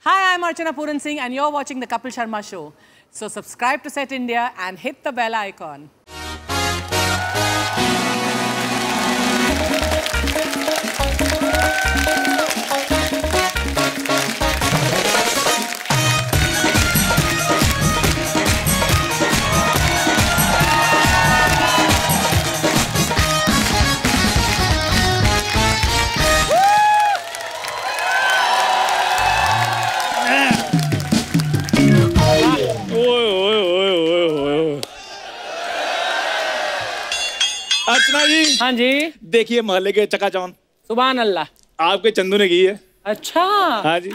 Hi, I'm Archana Puran Singh and you're watching the Kapil Sharma Show. So subscribe to Set India and hit the bell icon. अर्चना जी। हाँ जी। देखिए मोहल्ले के चकाचौंध। सुभान अल्लाह। आपके चंदू ने की है। अच्छा। हाँ जी।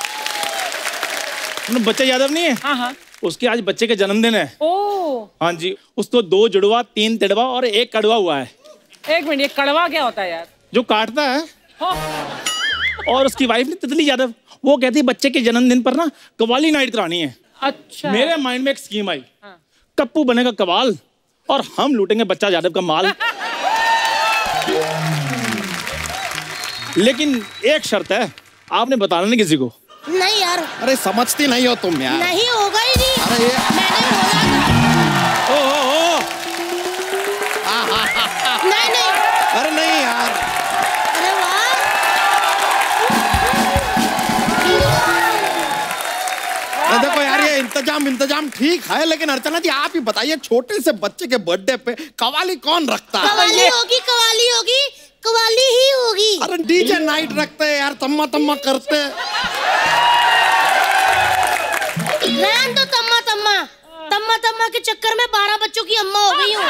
बच्चा यादव नहीं है? हाँ हाँ। उसके आज बच्चे के जन्मदिन है। ओह। हाँ जी। उसको 2 जुड़वा 3 तिड़वा और 1 कड़वा हुआ है। एक मिनट, ये कड़वा क्या होता है यार? जो काटता है। हाँ। और उसकी वाइफ ने तितली यादव, वो कहती है बच्चे के जन्मदिन पर ना कवाली नाइट करानी है। अच्छा। मेरे माइंड में एक स्कीम आई। हाँ। कप्पू बनेगा कवाल और हम लूटेंगे बच्चा यादव का माल। लेकिन एक शर्त है, आपने बताना नहीं किसी को। नहीं यार। अरे समझती नहीं हो तुम यार। नहीं होगा ही नहीं। अरे ये मैंने बोला था। नहीं। अरे नहीं यार। अरे वाह। देखो यार, ये इंतजाम ठीक है, लेकिन अर्चना जी आप ही बताइए, छोटे से बच्चे के बर्थडे पे कवाली कौन रखता है? कवाली ही होगी। अरे डीजे नाइट रखते हैं यार, तम्मा करते हैं। रहन दो तम्मा के चक्कर में 12 बच्चों की अम्मा हो गई हूँ।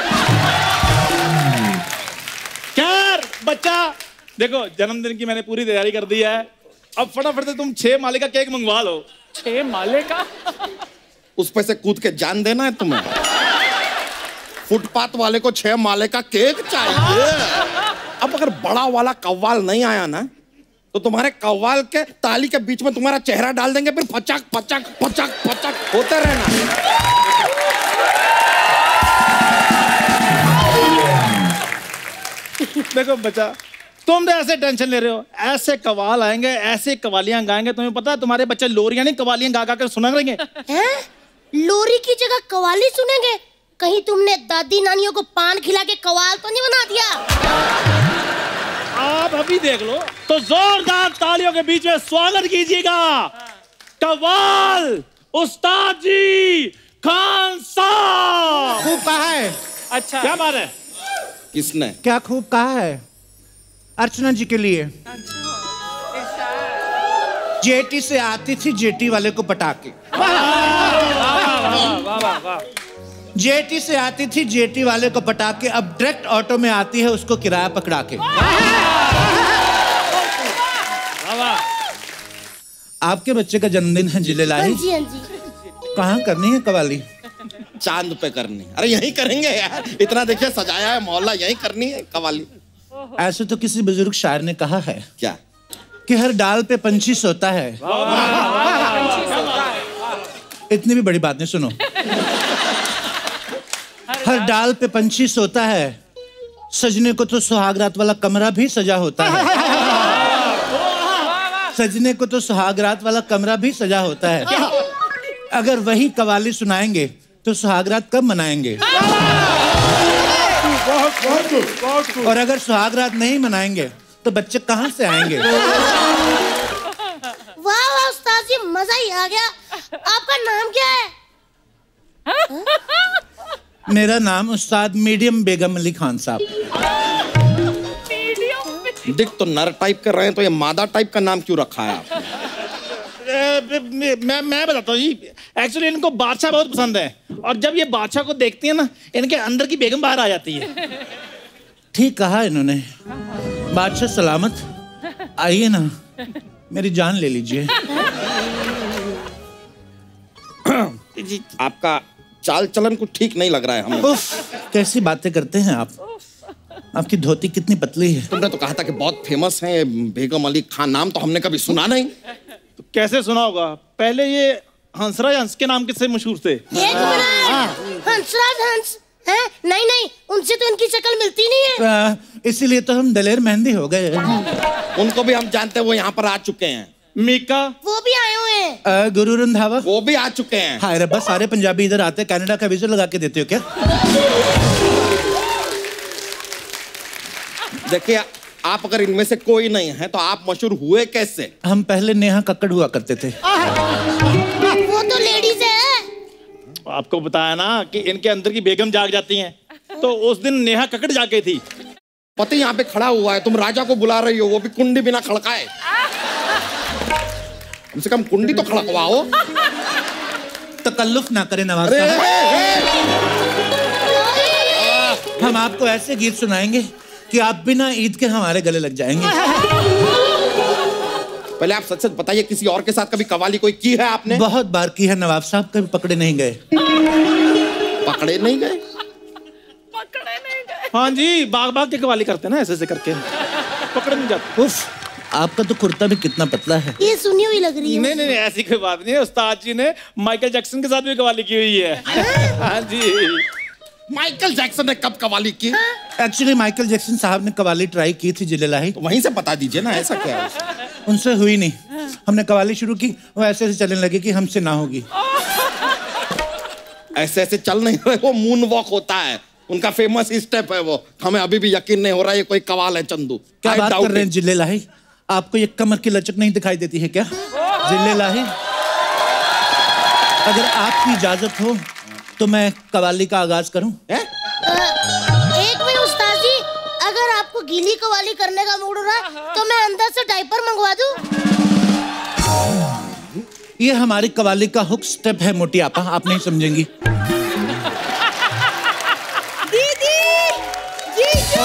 क्या बच्चा, देखो जन्मदिन की मैंने पूरी तैयारी कर दी है। अब फटाफट से तुम 6 माले का केक मंगवा लो। 6 माले का? उस पे से कूद के जान देना है तुम्हें। फुटपाथ वाले को 6 माले का केक चाहिए। अब अगर बड़ा वाला कव्वाल नहीं आया ना, तो तुम्हारे कव्वाल के ताली के बीच में तुम्हारा चेहरा डाल देंगे, फिर पचक होते रहना। देखो बच्चा, तुम तो ऐसे टेंशन ले रहे हो, ऐसे कवाल आएंगे, ऐसे कवालियां गाएंगे, तुम्हें पता है तुम्हारे बच्चे लोरियां नहीं कवालियां गा कर सुना करेंगे। हैं? लोरी की जगह कवाली सुनेंगे? कहीं तुमने दादी नानियों को पान खिला के कवाल तो नहीं बना दिया? आप अभी देख लो, तो जोरदार तालियों के बीच में स्वागत कीजिएगा कव्वाल उस्ताद जी खान साहब। खूब कहा है। अच्छा, क्या बात है? किसने क्या खूब कहा है? अर्चना जी के लिए। जेटी से आती थी जेटी वाले को पटाके। जेटी से आती थी जेटी वाले को पटाके, अब डायरेक्ट ऑटो में आती है उसको किराया पकड़ा के। आपके बच्चे का जन्मदिन है जिलेलाई। हाँ जी। कहाँ करनी है कवाली? चांद पे करनी। अरे यहीं करेंगे यार, इतना देखिए सजाया है मोहल्ला, यहीं करनी है कवाली। ऐसे तो किसी बुजुर्ग शायर ने कहा है। क्या? कि हर डाल पे पंछी सोता है। इतनी भी बड़ी बात नहीं, सुनो। हर डाल पे पंछी सोता है, सजने को तो सुहागरात वाला कमरा भी सजा होता है। सजने को तो सुहागरात वाला कमरा भी सजा होता है। अगर वही कवाली सुनाएंगे तो सुहागरात कब मनाएंगे? और अगर सुहागरात नहीं मनाएंगे तो बच्चे कहाँ से आएंगे? वाह उस्ताद जी, मजा ही आ गया। आपका नाम क्या है? मेरा नाम उस्ताद मीडियम बेगम अली खान साहब। दिख तो नर टाइप कर रहे हैं, तो ये मादा टाइप का नाम क्यों रखा है आपने? मैं बताता हूँ जी, एक्चुअली इनको बादशाह बहुत पसंद है, और जब ये बादशाह को देखती है ना, इनके अंदर की बेगम बाहर आ जाती है। ठीक कहा इन्होंने। बादशाह सलामत, आइए ना, मेरी जान ले लीजिए। आपका चाल चलन कुछ ठीक नहीं लग रहा है हमें। कैसी बातें करते हैं आप? आपकी धोती कितनी पतली है। तुमने तो कहा था कि बहुत फेमस है बेगम अली खान, नाम तो हमने कभी सुना नहीं। तो कैसे सुना होगा? पहले ये हंसराज हंस के नाम किससे मशहूर थे? एक मिनट, हंसराज हंस हैं? नहीं, उनसे तो इनकी शक्ल मिलती नहीं है। इसीलिए तो हम दलेर मेहंदी हो गए। उनको भी हम जानते हैं, वो यहाँ पर आ चुके हैं। मीका, वो भी आए हुए हैं। गुरु रंधावा, वो भी आ चुके हैं। हाय रब्बा, सारे पंजाबी इधर आते हैं। कनाडा का वीजा लगा के देते हो क्या? देखिए, आप अगर इनमें से कोई नहीं है तो आप मशहूर हुए कैसे? हम पहले नेहा कक्कड़ हुआ करते थे। वो तो लेडीज है। आपको बताया ना कि इनके अंदर की बेगम जाग जाती हैं, तो उस दिन नेहा कक्कड़ जाके थी। पति यहाँ पे खड़ा हुआ है, तुम राजा को बुला रही हो, वो भी कुंडी बिना खड़काए। कम से कम कुंडी तो खड़कवाओ। तकल्लुफ ना करें नवाब साहब। हम आपको ऐसे गीत सुनाएंगे कि आप बिना ईद के हमारे गले लग जाएंगे। पहले आप सच सच बताइए, किसी और के साथ कभी कवाली कोई की है आपने? बहुत बार की है नवाब साहब, कभी पकड़े नहीं गए। पकड़े नहीं गए? हाँ जी, बाग बाग के कवाली करते हैं ना, ऐसे ऐसे करके, पकड़े नहीं जाते। उफ, आपका तो कुर्ता भी कितना पतला है। ये सुनी हुई लग रही है। नहीं नहीं, ऐसी कोई बात नहीं है। उस्ताद जी ने माइकल जैक्सन के साथ भी कवाली की हुई है। हाँ जी। माइकल जैक्सन ने कब कवाली की? एक्चुअली माइकल जैक्सन साहब ने कवाली ट्राई की थी जिलेलाही। तो वहीं से बता दीजिए ना, ऐसा क्या है? उनसे हुई नहीं। हमने कवाली शुरू की, वो ऐसे ऐसे चलने लगे कि हमसे ना होगी। ऐसे ऐसे चल नहीं रहे, वो मून वॉक होता है, उनका फेमस स्टेप है वो। हमें अभी भी यकीन नहीं हो रहा ये कोई कवाल है चंदू। क्या बात कर रहे हैं जिलेलाही? आपको ये कमर की लचक नहीं दिखाई देती है क्या जिलेलाही? अगर आपकी इजाजत हो तो मैं कवाली का आगाज करूं? एक मिनट उस्ताद जी, अगर आपको गीली कवाली करने का मूड हो रहा है तो मैं अंदर से डायपर मंगवा दूं। ये हमारी कवाली का हुक स्टेप है मोटी आपा, आप नहीं समझेंगी। दीदी, जीजू।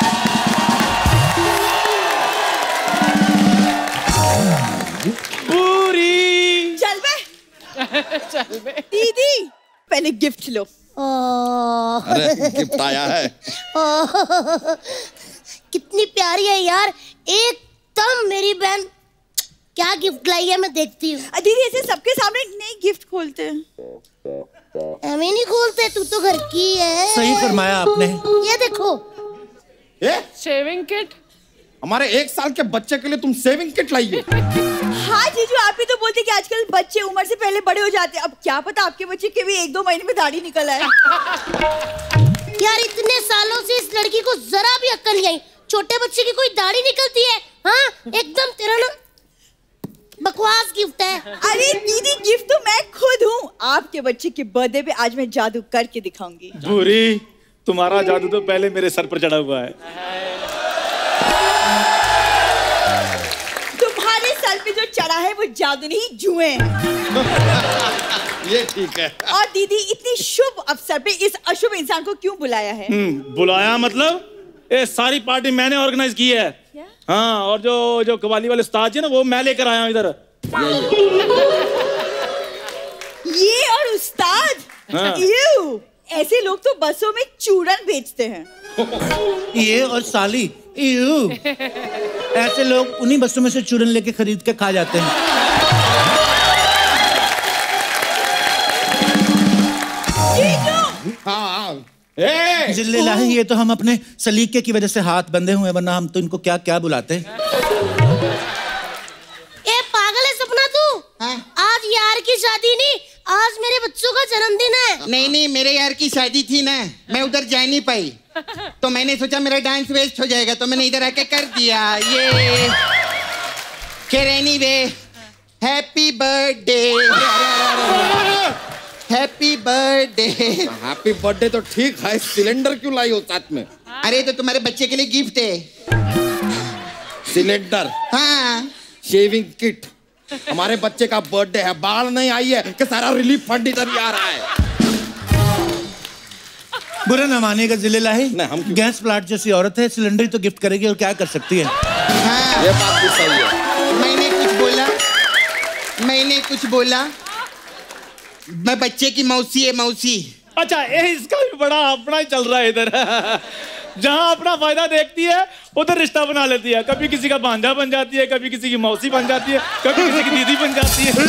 पूरी चल बे। दीदी, पहले गिफ्ट लो। अरे गिफ्ट आया है। कितनी प्यारी है यार, एकदम मेरी बहन। क्या गिफ्ट लाई है, मैं देखती हूँ। दीदी ऐसे सबके सामने नहीं गिफ्ट खोलते हैं। हमें नहीं खोलते, तू तो घर की है। सही फरमाया आपने। ये देखो, शेविंग किट। हमारे 1 साल के बच्चे के लिए तुम सेविंग किट लाई हो? हाँ जीजू, आप ही तो बोलते कि आजकल बच्चे उम्र से पहले बड़े हो जाते हैं। अब क्या पता आपके बच्चे के भी 1-2 महीने में दाढ़ी निकल आए। यार इतने सालों से इस लड़की को जरा भी अक्ल नहीं आई। छोटे बच्चे की कोई दाढ़ी निकलती है? हाँ, एकदम तेरा ना बकवास गिफ्ट है। अरे दीदी, गिफ्ट तो मैं खुद हूँ। आपके बच्चे के बर्थडे पे आज मैं जादू करके दिखाऊंगी। भूरी, तुम्हारा जादू तो पहले मेरे सर पर चढ़ा हुआ है। तुम्हारे सर पे जो चढ़ा है वो जादू नहीं, जुएं। ये ठीक है। और दीदी, इतनी शुभ अवसर पे इस अशुभ इंसान को क्यों बुलाया है? बुलाया मतलब ये सारी पार्टी मैंने ऑर्गेनाइज की है। हाँ, और जो कवाली वाले उस्ताद जी ना, वो मैं लेकर आया हूँ इधर। ये और उस्ताद? हाँ। यू, ऐसे लोग तो बसों में चूरन बेचते हैं। ये और साली, ऐसे लोग उन्हीं बसों में से चूरन लेके खरीद के खा जाते हैं। हाँ, जिल्लेलाही, ये तो हम अपने सलीके की वजह से हाथ बंधे हुए, वरना हम तो इनको क्या क्या बुलाते हैं। ए पागल है सपना तू? हाँ? आज यार की शादी नहीं, आज मेरे बच्चों का जन्मदिन है। नहीं, मेरे यार की शादी थी ना, मैं उधर जा नहीं पाई, तो मैंने सोचा मेरा डांस वेस्ट हो जाएगा, तो मैंने इधर आके कर दिया। ये anyway, happy birthday, happy birthday. Happy birthday तो ठीक है, सिलेंडर क्यों लाई हो साथ में? अरे तो तुम्हारे बच्चे के लिए गिफ्ट है। सिलेंडर? हाँ। Shaving kit. हमारे बच्चे का बर्थडे है, बाढ़ नहीं आई है कि सारा रिलीफ फंड इधर ही आ रहा है। बुरा न मानिएगा जिलेलाही, हम गैस प्लांट जैसी औरत है, सिलेंडर ही तो गिफ्ट करेगी और क्या कर सकती है। हाँ। ये बात भी सही है। मैंने कुछ बोला, मैं बच्चे की मौसी है, मौसी। अच्छा, ये इसका भी बड़ा अपना ही चल रहा है इधर। जहाँ अपना फायदा देखती है उधर रिश्ता बना लेती है। कभी किसी का भांजा बन जाती है, कभी किसी की मौसी बन जाती है, कभी किसी की दीदी बन जाती है।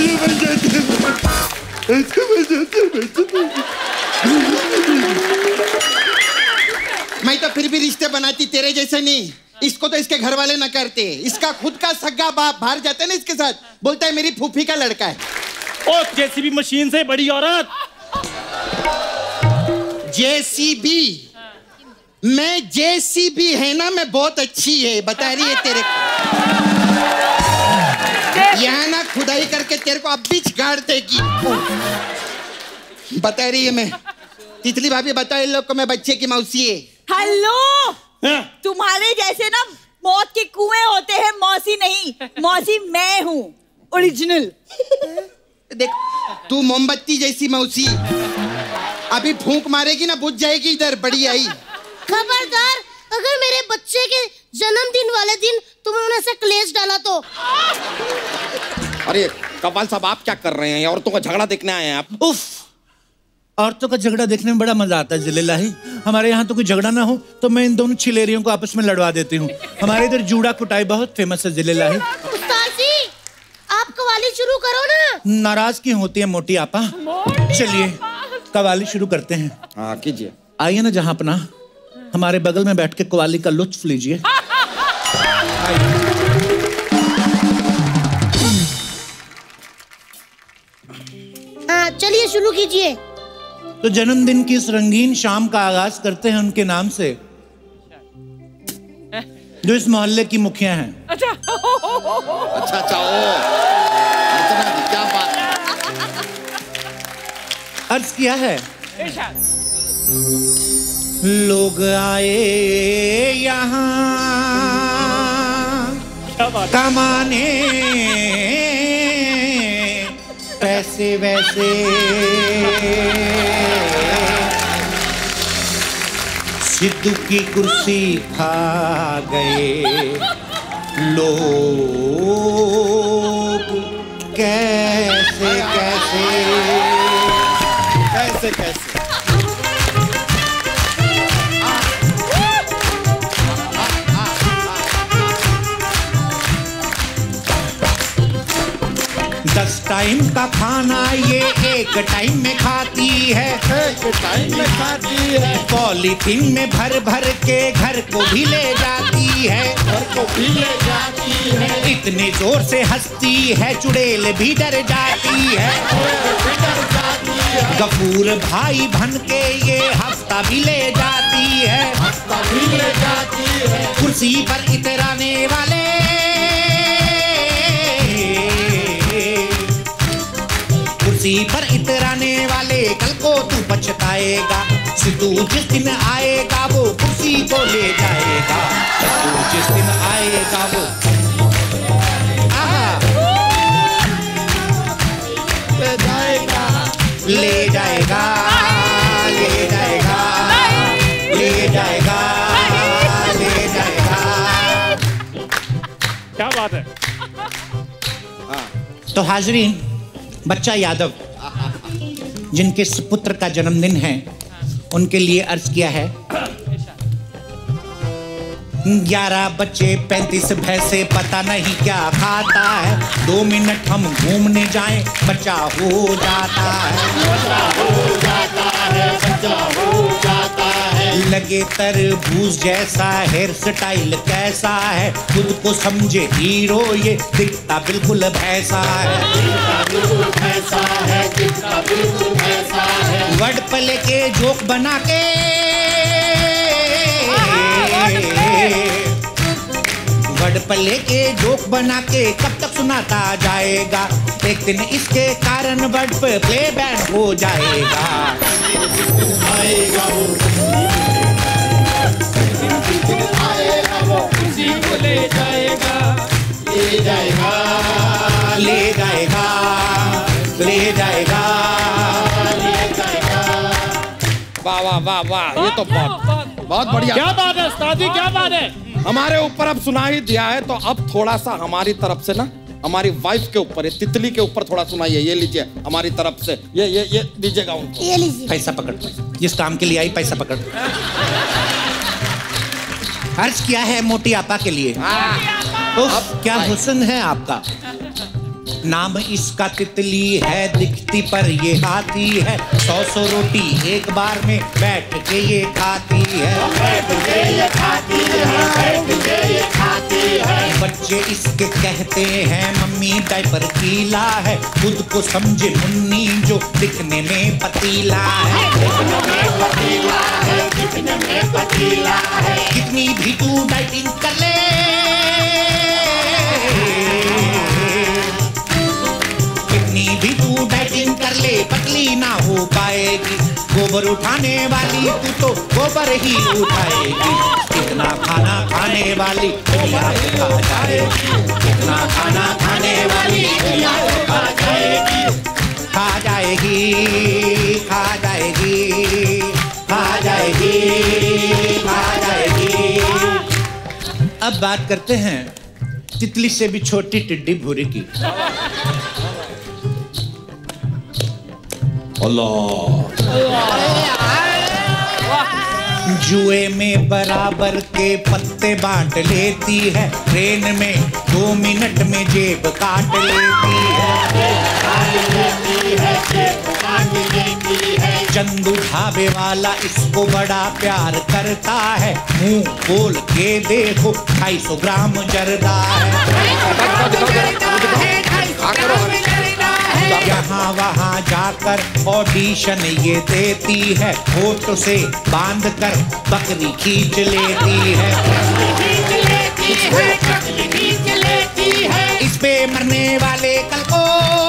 मैं तो फिर भी रिश्ते बनाती, तेरे जैसे नहीं। इसको तो इसके घर वाले न करते, इसका खुद का सगा बाप बाहर जाता है ना इसके साथ, बोलता है मेरी फूफी का लड़का है। ओ जेसीबी मशीन से बड़ी औरत। जेसीबी, मैं जेसीबी है ना, मैं बहुत अच्छी है, बता रही है तेरे को। यहाँ ना खुदाई करके तेरे को अब भी गाड़ देगी, बता रही है। मैं तितली भाभी बताओ इन लोग को मैं बच्चे की मौसी है। हेलो, तुम्हारे जैसे ना मौत के कुएं होते हैं, मौसी नहीं, मौसी मैं हूँ ओरिजिनल। देख तू मोमबत्ती जैसी मौसी, अभी फूंक मारेगी ना बुझ जाएगी इधर, बड़ी आई। खबरदार, अगर मेरे बच्चे के जन्मदिन वाले दिन तुमने ऐसा क्लेश डाला तो। अरे कपाल साहब, आप क्या कर रहे हैं? औरतों का झगड़ा देखने आए हैं आप? उफ, औरतों का झगड़ा देखने में बड़ा मजा आता है जिलेलाही। हमारे यहाँ तो कोई झगड़ा ना हो तो मैं इन दोनों छिलेरियों को आपस में लड़वा देती हूँ। हमारे इधर जूड़ा कुटाई बहुत फेमस है जिलेलाही। उस्ताद जी, आप कवाली शुरू करो ना। नाराज क्यों होती है मोटी आपा? चलिए कवाली शुरू करते हैं। हाँ कीजिए। आइए ना जहाँ अपना, हमारे बगल में बैठ के कवाली का लुत्फ लीजिए। हाँ चलिए शुरू कीजिए। तो जन्मदिन की इस रंगीन शाम का आगाज करते हैं उनके नाम से, जो इस मोहल्ले की मुखिया हैं। अच्छा अच्छा, ओ अर्चना जी, क्या बात। अर्ज किया है, लोग आए यहाँ कमाने पैसे वैसे, सिद्धू की कुर्सी खा गए लोग कैसे कैसे कैसे कैसे। दस टाइम का खाना ये एक टाइम में खाती है, एक टाइम में खाती है। पॉलीथीन में भर भर के घर को भी ले जाती है, घर को भी ले जाती है। इतने जोर से हंसती है चुड़ैल भी डर जाती है। गफूर भाई बन के ये हफ्ता भी ले जाती है, हफ्ता भी ले जाती है। कुर्सी पर इतराने वाले, कुर्सी पर इतराने वाले कल को तू पछताएगा। सिद्धू जिस दिन आएगा वो कुर्सी को ले जाएगा, सिद्धू जिस दिन आएगा वो ले जाएगा, ले जाएगा, ले जाएगा, ले जाएगा, ले जाएगा। क्या बात है। तो हाजरीन, बच्चा यादव जिनके सुपुत्र का जन्मदिन है, उनके लिए अर्ज किया है। 11 बच्चे 35 भैंसे, पता नहीं क्या खाता है। 2 मिनट हम घूमने जाएं, बच्चा हो जाता है, बच्चा हो जाता है, बच्चा हो जाता है। लगे तरबूज जैसा, हेयर स्टाइल कैसा है, खुद को समझे हीरो, ये दिखता बिल्कुल भैंसा है, दिखता बिल्कुल भैंसा है, दिखता बिल्कुल भैंसा है। वर्ड प्ले के जोक बना के, वर्ड प्ले के जोक बना के कब तक सुनाता जाएगा। एक दिन इसके कारण वर्ड प्ले बैन हो जाएगा। आएगा वो किसी को ले जाएगा, ले जाएगा, ले जाएगा, ले जाएगा, ले जाएगा। वाह वाह वाह वाह, ये तो बहुत बढ़िया। क्या बात है उस्ताद जी, क्या बात है। हमारे ऊपर अब सुना ही दिया है, तो अब थोड़ा सा हमारी तरफ से ना, हमारी वाइफ के ऊपर, तितली के ऊपर थोड़ा सुनाइए। ये लीजिए हमारी तरफ से, ये दीजिएगा उनको। ये लीजिए। पैसा पकड़, जिस काम के लिए आई पैसा पकड़। अर्ज किया है मोटी आपा के लिए। अब क्या हुस्न है आपका, नाम इसका तितली है, दिखती पर ये हाथी है। 100 रोटी एक बार में बैठ के ये खाती है। बच्चे इसके कहते हैं मम्मी डायपर गीला है। खुद को समझे मुन्नी जो दिखने में पतीला है। कितनी भी तू डाइटिंग कर ले, कितनी भी तू डाइटिंग कर ले, पतली ना हो पाएगी। गोबर उठाने वाली तू तो गोबर ही उठाएगी। कितना खाना खाने वाली दुनिया खा जाएगी। कितना खाना खाने वाली दुनिया खा जाएगी। खा जाएगी, खा जाएगी, खा जाएगी, खा जाएगी। अब बात करते हैं तितली से भी छोटी टिड्डी भूरी की। जुए में बराबर के पत्ते बांट लेती है। ट्रेन में 2 मिनट में जेब काट लेती है। चंदू ढाबे वाला इसको बड़ा प्यार करता है। मुंह खोल के देखो 250 ग्राम जर्दा है। यहाँ वहाँ जाकर ऑडिशन ये देती है। फोटो से बांध कर बकरी खींच लेती है। इस पे मरने वाले कल को,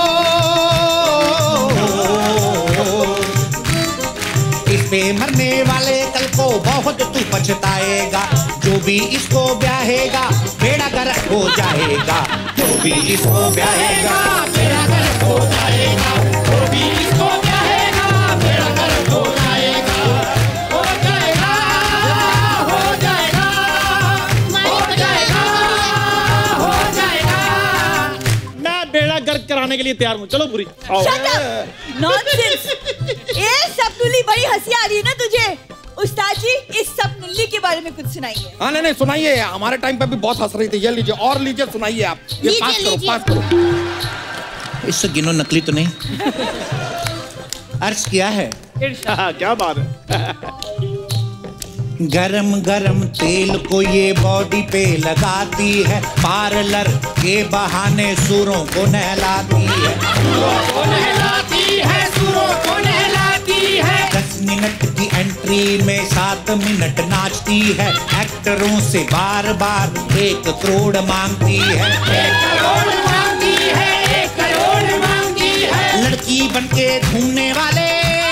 इस पे मरने वाले कल को बहुत तू पछताएगा। जो भी इसको ब्याहेगा बेड़ा गर्क हो जाएगा। जो भी इसको ब्याहेगा बेड़ा गर्क हो जाएगा। जो भी इसको ब्याहेगा बेड़ा गर्क हो जाएगा। हो जाएगा, हो जाएगा, हो जाएगा, हो जाएगा। मैं बेड़ा गर्क कराने के लिए तैयार हूँ। चलो पूरी नॉनसेंस। ये सब नुल्ली बड़ी हंसी आ रही है ना तुझे? उस्ताद जी इस सब नुल्ली के बारे में कुछ सुनाइए। हाँ नहीं सुनाइए, हमारे टाइम पे भी बहुत हंस रही थी। ये लीजिए और लीजिए, सुनाइए आप। ये पास करो, पास करो। इससे गिनो नकली तो नहीं। अर्ज किया है। क्या बात है। गरम गरम तेल को ये बॉडी पे लगाती है। पार्लर के बहाने सूरों को नहलाती है। सूरों को नहलाती है, सूरों को नहलाती है। 10 मिनट की एंट्री में 7 मिनट नाचती है। एक्टरों से बार बार 1 करोड़ मांगती है। 1 करोड़ मांगती है, 1 करोड़ मांगती है। लड़की बनके घूमने वाले,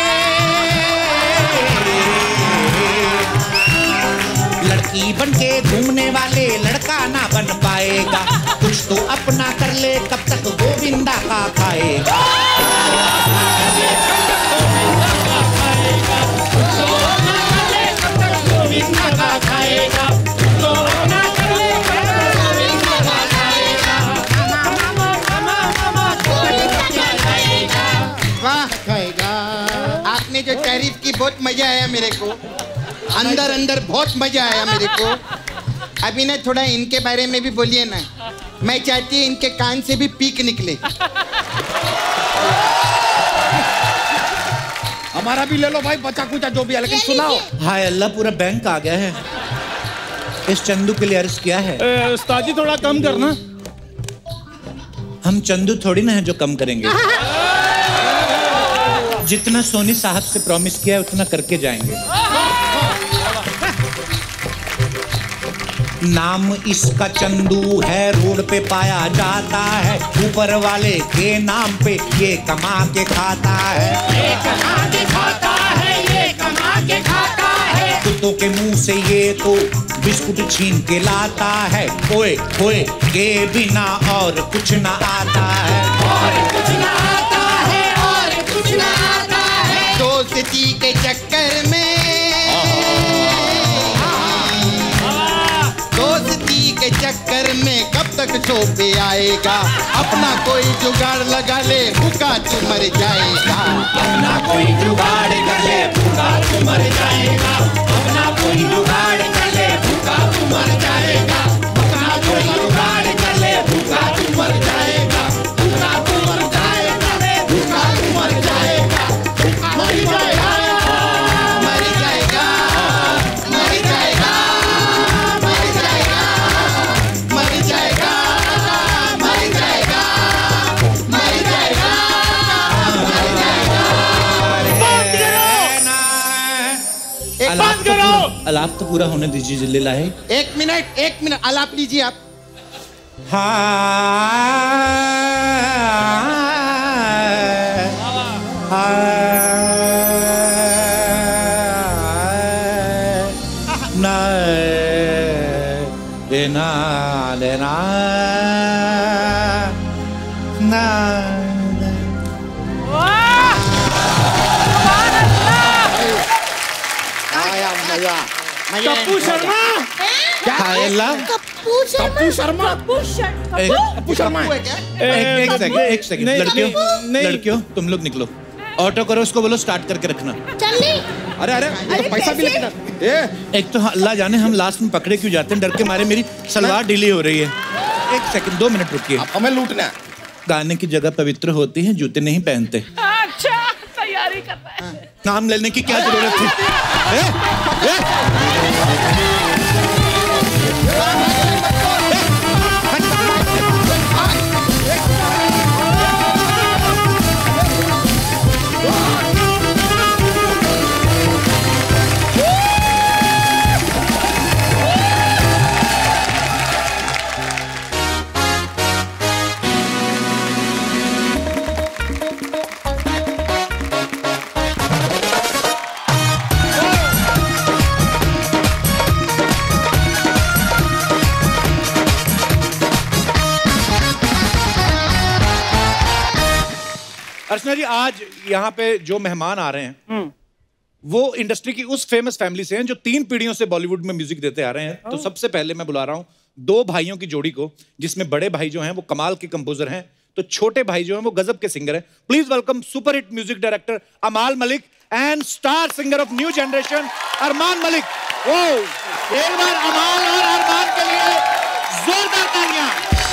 लड़की बनके घूमने वाले लड़का ना बन पाएगा। कुछ तो अपना कर ले, कब तक गोविंदा का खाएगा। वाह खाएगा। आपने जो तारीफ की बहुत मजा आया मेरे को। अंदर अंदर बहुत मजा आया मेरे को। अभी ना थोड़ा इनके बारे में भी बोलिए ना। मैं चाहती हूँ इनके कान से भी पीक निकले। हमारा भी ले लो भाई, बचा कुचा जो भी है, लेकिन सुनाओ। हाय अल्लाह, पूरा बैंक आ गया है। इस चंदू के लिए अर्ज किया है। उस्ताद जी थोड़ा कम करना। हम चंदू थोड़ी ना है जो कम करेंगे। जितना सोनी साहब से प्रॉमिस किया है उतना करके जाएंगे। नाम इसका चंदू है, रोड पे पाया जाता है। ऊपर वाले के नाम पे ये कमा के खाता है। ये कमा के खाता है, ये कमा के खाता है। कुत्तों के मुंह से ये तो बिस्कुट छीन के लाता है। ओए ओए के बिना और कुछ ना आता है। और कुछ ना आता है, और कुछ ना आता है। दोस्ती के चक्कर में, दोस्ती के चक्कर में कब तक शो पे आएगा। अपना कोई जुगाड़ लगा ले, भूखा तू मर जाएगा। अपना कोई जुगाड़ कर ले, भूखा तू मर जाएगा। अपना कोई जुगाड़ कर ले, भूखा तू मर जाएगा। अपना कोई जुगाड़ कर ले, भूखा तू मर जाएगा। भूखा आलाप तो पूरा होने दीजिए जिल्ला है। एक मिनट आलाप लीजिए आप। कप्पू शर्मा एक सेकंड लड़कियों तुम लोग निकलो, ऑटो करो, उसको बोलो स्टार्ट करके रखना। अरे तो पैसा भी लगता है। एक तो अल्लाह जाने हम लास्ट में पकड़े क्यों जाते हैं, डर के मारे मेरी सलवार ढीली हो रही है। एक सेकंड 2 मिनट रुकिए, हमें लूटना है। गाने की जगह पवित्र होती है, जूते नहीं पहनते। अच्छा तैयारी कर रहा है। नाम लेने की क्या जरूरत थी? अर्चना जी, आज यहाँ पे जो मेहमान आ रहे हैं वो इंडस्ट्री की उस फेमस फैमिली से हैं जो 3 पीढ़ियों से बॉलीवुड में म्यूजिक देते आ रहे हैं। तो सबसे पहले मैं बुला रहा हूँ 2 भाइयों की जोड़ी को, जिसमें बड़े भाई जो हैं वो कमाल के कंपोजर हैं, तो छोटे भाई जो हैं वो गजब के सिंगर हैं। Please welcome super hit music director Amaal Malik and star singer of new generation Armaan Malik. वो एक बार अमाल और अरमान के लिए जोरदार तालियां।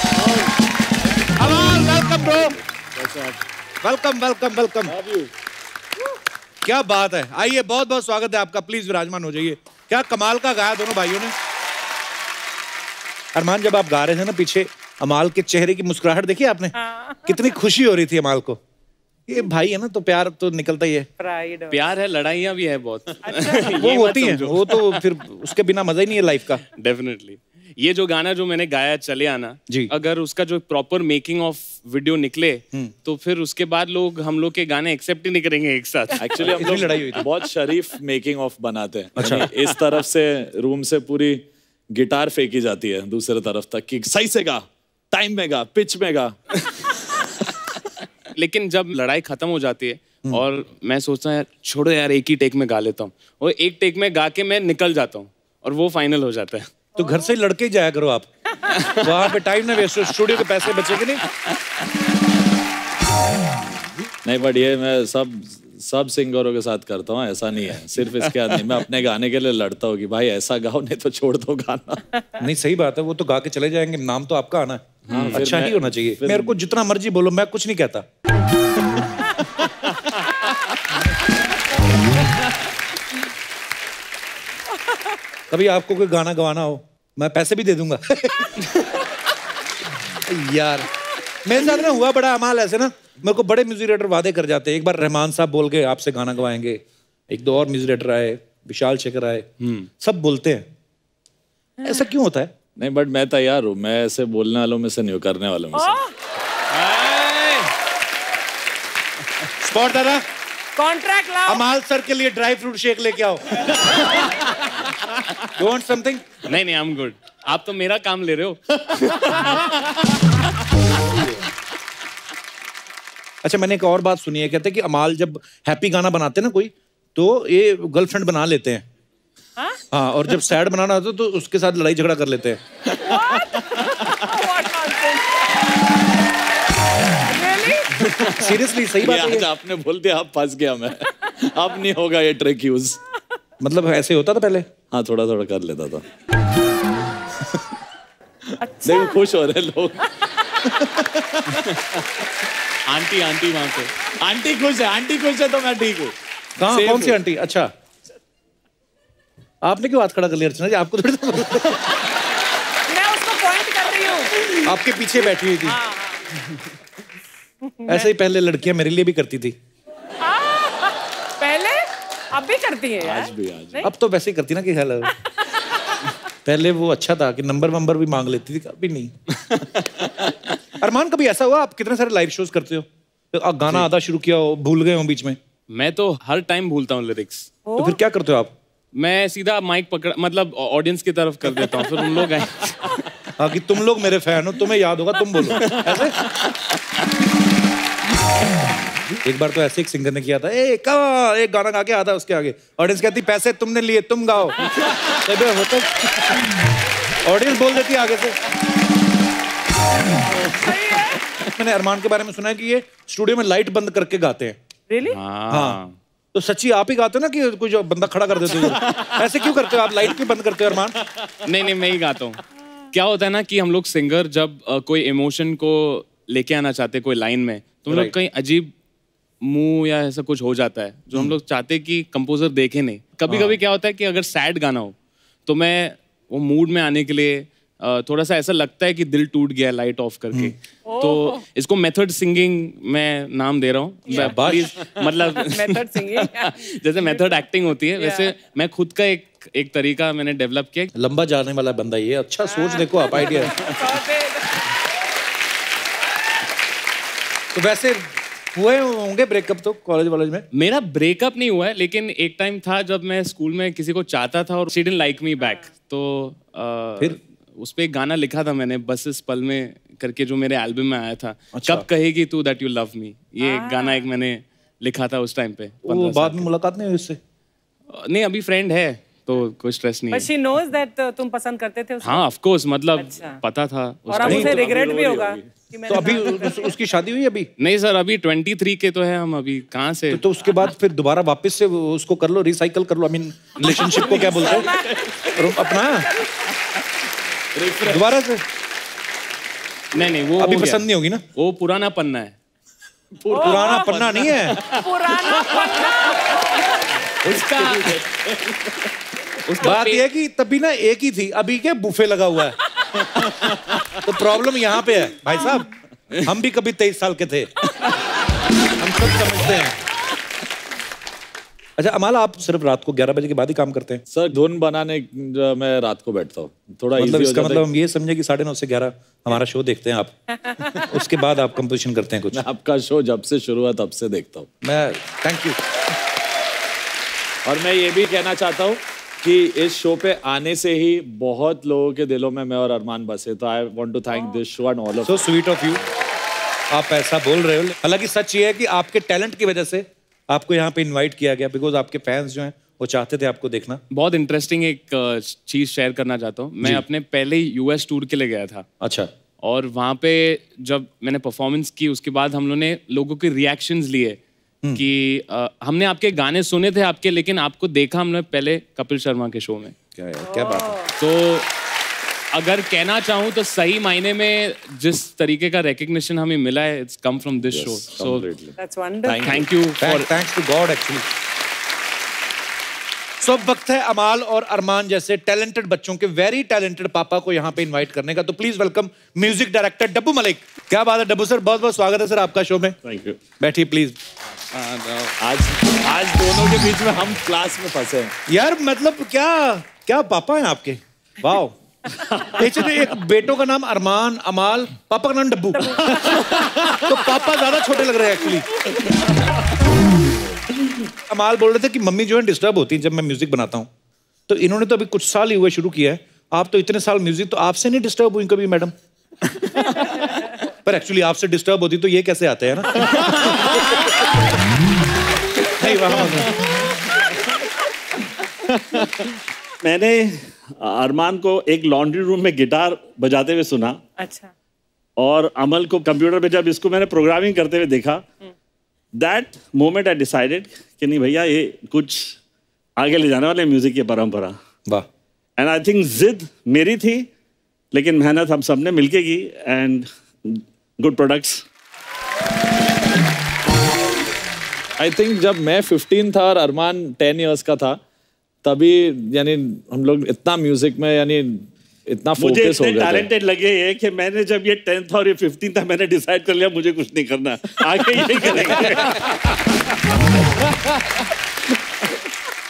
अमाल वेलकम ब्रो। वेलकम। क्या बात है, आइए, बहुत बहुत स्वागत है आपका। प्लीज विराजमान हो जाइए। क्या कमाल का गाया दोनों भाइयों ने। अरमान, जब आप गा रहे थे ना पीछे, अमाल के चेहरे की मुस्कुराहट देखी आपने? कितनी खुशी हो रही थी अमाल को। ये भाई है ना, तो प्यार तो निकलता ही है। प्यार है, लड़ाइयाँ भी है बहुत। वो होती है, वो तो फिर उसके बिना मजा ही नहीं है लाइफ का। डेफिनेटली। ये जो गाना जो मैंने गाया चले आना जी, अगर उसका जो प्रॉपर मेकिंग ऑफ वीडियो निकले तो फिर उसके बाद लोग हम लोग के गाने एक्सेप्ट ही नहीं करेंगे एक साथ। एक्चुअली हम लोग लड़ाई हुई थी। बहुत शरीफ मेकिंग ऑफ बनाते हैं। अच्छा। इस तरफ से रूम से पूरी गिटार फेंकी जाती है दूसरे तरफ तक कि सही से गा, टाइम में गा, पिच में गा। लेकिन जब लड़ाई खत्म हो जाती है और मैं सोचता हूँ यार छोड़ो यार, एक ही टेक में गा लेता हूँ, और एक टेक में गा के मैं निकल जाता हूँ और वो फाइनल हो जाता है। तो घर से लड़के ही जाया करो आप, वहां पे टाइम ना वेस्ट हो, स्टूडियो के पैसे बचेंगे नहीं। नहीं, बट ये मैं सब सिंगरों के साथ करता हूँ, ऐसा नहीं है। सिर्फ इसके बाद नहीं, मैं अपने गाने के लिए लड़ता हूँ कि भाई ऐसा गाओ, नहीं तो छोड़ दो गाना। नहीं, सही बात है, वो तो गा के चले जाएंगे, नाम तो आपका आना है। अच्छा ही होना चाहिए। मेरे को जितना मर्जी बोलो, मैं कुछ नहीं कहता। कभी आपको कोई गाना गवाना हो, मैं पैसे भी दे दूंगा। यार मेरे साथ ना हुआ बड़ा अमाल ऐसे ना, मेरे को बड़े म्यूजिक डायरेक्टर वादे कर जाते हैं। एक बार रहमान साहब बोल के आपसे गाना गवाएंगे, 1-2 और म्यूजिक डायरेक्टर आए, विशाल शेखर आए, सब बोलते हैं। ऐसा क्यों होता है? नहीं, बट मैं तैयार हूँ, मैं ऐसे बोलने वालों में से नहीं हूँ, करने वालों में से। स्पॉट दादा, कॉन्ट्रैक्ट लाओ। अमाल सर के लिए ड्राई फ्रूट शेक लेके आओ। You want something? नहीं, आई एम गुड। आप तो मेरा काम ले रहे हो। अच्छा, मैंने एक और बात सुनी है, कहते हैं कि अमाल जब हैप्पी गाना बनाते हैं ना कोई, तो ये गर्लफ्रेंड बना लेते हैं। हाँ, और जब सैड बनाना होता है तो उसके साथ लड़ाई झगड़ा कर लेते हैं। सीरियसली, सही बात है। आपने बोल दिया, आप फंस गया मैं। अब नहीं होगा ये ट्रिक यूज। मतलब ऐसे होता था पहले? हाँ, थोड़ा थोड़ा कर लेता था। अच्छा। देखो खुश हो रहे लोग। आंटी वहां पे आंटी खुश है तो मैं ठीक हूँ। कहाँ, कौन सी आंटी? अच्छा, आपने क्यों हाथ खड़ा कर लिया अर्चना जी? आपको थोड़ी मैं उसको पॉइंट कर रही हूँ। आपके पीछे बैठी हुई थी। ऐसे ही पहले लड़कियां मेरे लिए भी करती थी। पहले? अब भी करती है यार। आज भी। अब तो वैसे ही करती ना कि हेलो। पहले वो अच्छा था कि नंबर भी मांग लेती थी, अभी नहीं। अरमान, कभी ऐसा हुआ आप कितने सारे लाइव शोज करते हो तो आप गाना आधा शुरू किया हो, भूल गए हो बीच में? मैं तो हर टाइम भूलता हूँ लिरिक्स। तो फिर क्या करते हो आप? मैं सीधा माइक पकड़, मतलब ऑडियंस की तरफ कर देता हूँ, फिर उन लोग हाँ कि तुम लोग मेरे फैन हो, तुम्हें याद होगा, तुम बोलो ऐसे। एक बार तो ऐसे एक सिंगर ने किया था, एक गाना गा के आता उसके आगे, ऑडियंस कहती पैसे तुमने लिए, तुम गाओ। ऑडियंस बोल देती आगे से। मैंने अरमान के बारे में सुना है कि ये स्टूडियो में लाइट बंद करके गाते हैं। Really? हाँ। तो सच्ची आप ही गाते हो ना कि कोई जो बंदा खड़ा कर देते हो? ऐसे क्यों करते हो आप? लाइट क्यों बंद करते हो अरमान? नहीं, मैं ही गाता हूँ। क्या होता है ना कि हम लोग सिंगर जब कोई इमोशन को लेके आना चाहते हैं कोई लाइन में, तो हम लोग कहीं अजीब मुंह या ऐसा कुछ हो जाता है जो हम लोग चाहते हैं कि कंपोजर देखे नहीं। कभी क्या होता है कि अगर सैड गाना हो तो मैं वो मूड में आने के लिए थोड़ा सा ऐसा लगता है कि दिल टूट गया लाइट ऑफ करके, तो इसको मेथड सिंगिंग मैं नाम दे रहा हूँ। प्लीज, मतलब मेथड सिंगिंग जैसे मेथड एक्टिंग होती है वैसे मैं खुद का एक तरीका मैंने डेवलप किया। लंबा जाने वाला बंदा ये, अच्छा सोच देखो आप, आइडिया। तो वैसे हुए होंगे ब्रेकअप तो कॉलेज में? मेरा ब्रेकअप नहीं हुआ है, लेकिन एक टाइम था जब मैं स्कूल में किसी को चाहता था और she didn't like me back, तो फिर उस पे एक गाना लिखा था मैंने, बस इस पल में करके, जो मेरे एल्बम में आया था। अच्छा। कब कहेगी तू दैट यू लव मी, ये गाना एक मैंने लिखा था उस टाइम पे। वो बाद में मुलाकात नहीं हुई उससे? नहीं, अभी फ्रेंड है तो कोई स्ट्रेस नहीं है। But she knows that तुम पसंद करते थे उसको? हाँ, ऑफ कोर्स, मतलब अच्छा। पता था। और अब उसे रिग्रेट भी होगा कि मैंने। तो अभी उसकी शादी हुई अभी? नहीं सर, अभी 23 के तो है हम, अभी कहाँ से। तो उसके बाद फिर दोबारा वापस से उसको कर लो, रिसाइकल कर लो, आई मीन रिलेशनशिप को क्या बोलते हो अपना, दोबारा से। नहीं, वो अभी पसंद नहीं होगी ना? वो पुराना पन्ना है। पुराना पन्ना नहीं है, पुराना पन्ना। उसका बात यह है कि तभी ना एक ही थी, अभी क्या बुफे लगा हुआ है। तो प्रॉब्लम यहाँ पे है भाई साहब, हम भी कभी 23 साल के थे, हम सब समझते हैं। अच्छा अमाल, आप सिर्फ रात को 11 बजे के बाद ही काम करते हैं? सर धुन बनाने मैं रात को बैठता हूँ, थोड़ा मतलब इसका मतलब हम ये समझे कि 9:30 से 11 हमारा शो देखते हैं आप, उसके बाद आप कंपोजिशन करते हैं कुछ? आपका शो जब से शुरू हुआ तब से देखता हूँ मैं। Thank you. और मैं ये भी कहना चाहता हूँ कि इस शो पे आने से ही बहुत लोगों के दिलों में मैं और अरमान बसे, तो I want to thank this show and all of. So sweet of you, आप ऐसा बोल रहे हो। हालांकि सच ये है कि आपके टैलेंट की वजह से आपको यहाँ पे इनवाइट किया गया, बिकॉज आपके फैंस जो हैं वो चाहते थे आपको देखना। बहुत इंटरेस्टिंग एक चीज शेयर करना चाहता हूँ। मैं अपने पहले यूएस टूर के लिए गया था। अच्छा। और वहाँ पे जब मैंने परफॉर्मेंस की, उसके बाद हम लोगों ने लोगों के रिएक्शंस लिए कि हमने आपके गाने सुने थे आपके, लेकिन आपको देखा हमने पहले कपिल शर्मा के शो में। क्या बात है। तो अगर कहना चाहूँ तो सही मायने में जिस तरीके का रिकग्निशन हमें मिला है, it's come from this show. So that's wonderful. Thank you for, thanks to God actually. So अब वक्त है अमाल और अरमान जैसे टैलेंटेड बच्चों के वेरी टैलेंटेड पापा को यहाँ पे इनवाइट करने का। तो please welcome music director Dabboo Malik. क्या बात है डब्बू सर, बहुत बहुत स्वागत है सर आपका शो में। Thank you. बैठिए प्लीज। आज दोनों के बीच में हम क्लास में फंसे हैं यार, मतलब क्या पापा हैं आपके, वाओ। एक बेटों का नाम अरमान, अमाल, पापा का नाम डब्बू। तो पापा ज्यादा छोटे लग रहे हैं एक्चुअली। अमाल बोल रहे थे कि मम्मी जो है डिस्टर्ब होती है जब मैं म्यूजिक बनाता हूँ, तो इन्होंने तो अभी कुछ साल ही हुए शुरू किया है। आप तो इतने साल म्यूजिक, तो आपसे नहीं डिस्टर्ब हुई कभी मैडम? पर एक्चुअली आपसे डिस्टर्ब होती तो ये कैसे आते हैं ना। नहीं, मैंने अरमान को एक लॉन्ड्री रूम में गिटार बजाते हुए सुना। अच्छा। और अमल को कंप्यूटर पे जब इसको मैंने प्रोग्रामिंग करते हुए देखा, दैट मोमेंट आई डिसाइडेड कि नहीं भैया, ये कुछ आगे ले जाने वाले म्यूजिक की परंपरा। वाह। एंड आई थिंक जिद मेरी थी, लेकिन मेहनत हम सबने मिलके की, and good products. I think जब मैं 15 था और अरमान 10 इयर्स का था, तभी यानी हम लोग इतना म्यूजिक में यानी इतना फोकस हो गया। टैलेंटेड लगे ये कि मैंने जब ये 10th और ये 15 था, मैंने डिसाइड कर लिया मुझे कुछ नहीं करना, आगे यही करेंगे।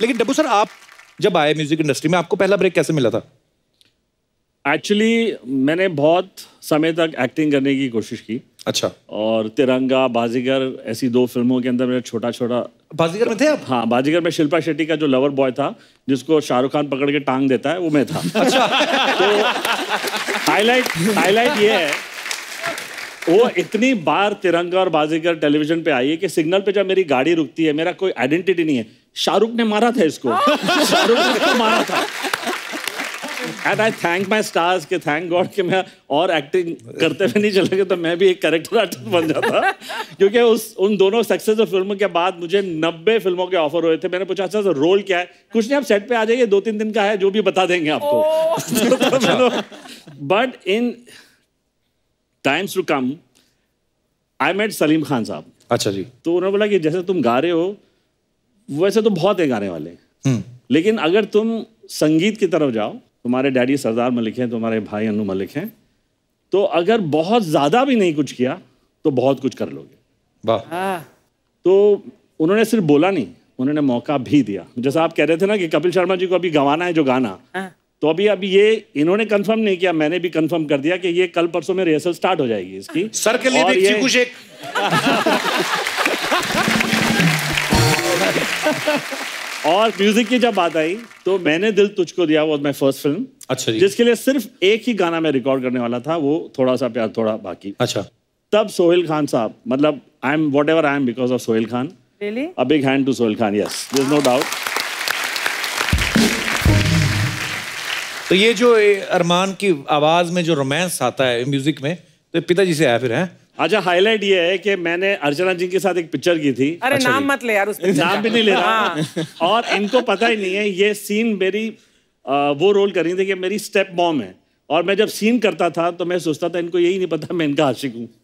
लेकिन डब्बू सर, आप जब आए म्यूजिक इंडस्ट्री में, आपको पहला ब्रेक कैसे मिला था? एक्चुअली मैंने बहुत समय तक एक्टिंग करने की कोशिश की। अच्छा। और तिरंगा, बाजीगर, ऐसी 2 फिल्मों के अंदर मेरा छोटा। बाजीगर में थे आप? हाँ, बाजीगर में शिल्पा शेट्टी का जो लवर बॉय था, जिसको शाहरुख खान पकड़ के टांग देता है, वो मैं था। अच्छा। तो हाईलाइट ये है, वो इतनी बार तिरंगा और बाजीगर टेलीविजन पे आई है कि सिग्नल पे जब मेरी गाड़ी रुकती है, मेरा कोई आइडेंटिटी नहीं है। शाहरुख ने मारा था इसको। शाहरुख ने इसको मारा था। And I thank my stars के थैंक गॉड कि मैं और एक्टिंग करते हुए नहीं चले गए, तो मैं भी एक कैरेक्टर आर्टिस्ट बन जाता। क्योंकि उन दोनों सक्सेसफुल फिल्मों के बाद मुझे 90 फिल्मों के ऑफर हुए थे। मैंने पूछा, अच्छा सर रोल क्या है? कुछ नहीं, आप सेट पे आ जाइए, 2-3 दिन का है, जो भी बता देंगे आपको। But in times to come I met Salim Khan साहब। अच्छा जी। तो उन्होंने बोला कि जैसे तुम गा रहे हो, वैसे तो बहुत है गाने वाले, लेकिन अगर तुम संगीत की तरफ जाओ, तुम्हारे डैडी सरदार मलिक हैं, तुम्हारे भाई अन्नू मलिक हैं, तो अगर बहुत ज्यादा भी नहीं कुछ किया तो बहुत कुछ कर लोगे। वाह। तो उन्होंने सिर्फ बोला नहीं, उन्होंने मौका भी दिया। जैसा आप कह रहे थे ना कि कपिल शर्मा जी को अभी गवाना है जो गाना, तो अभी ये इन्होंने कंफर्म नहीं किया, मैंने भी कंफर्म कर दिया कि ये कल परसों में रिहर्सल स्टार्ट हो जाएगी इसकी। सर के लिए भी चीकू शेक। और म्यूजिक की जब बात आई तो मैंने दिल तुझको दिया, वो माय फर्स्ट फिल्म। अच्छा जी। जिसके लिए सिर्फ एक ही गाना मैं रिकॉर्ड करने वाला था, वो थोड़ा सा प्यार थोड़ा बाकी। अच्छा। तब सोहेल खान साहब, मतलब I am what I am because of Sohail Khan. Really? A big hand to Sohail Khan, yes, there's no doubt. तो ये जो अरमान की आवाज में जो रोमांस आता है म्यूजिक में, तो पिताजी से आया फिर है? अच्छा, हाईलाइट ये है कि मैंने अर्चना जी के साथ एक पिक्चर की थी। अरे अच्छा नाम मत ले यार, उस नाम भी नहीं ले रहा। और इनको पता ही नहीं है, ये सीन मेरी वो रोल कर रही थी कि मेरी स्टेप मॉम है, और मैं जब सीन करता था तो मैं सोचता था इनको यही नहीं पता मैं इनका आशिक हूँ।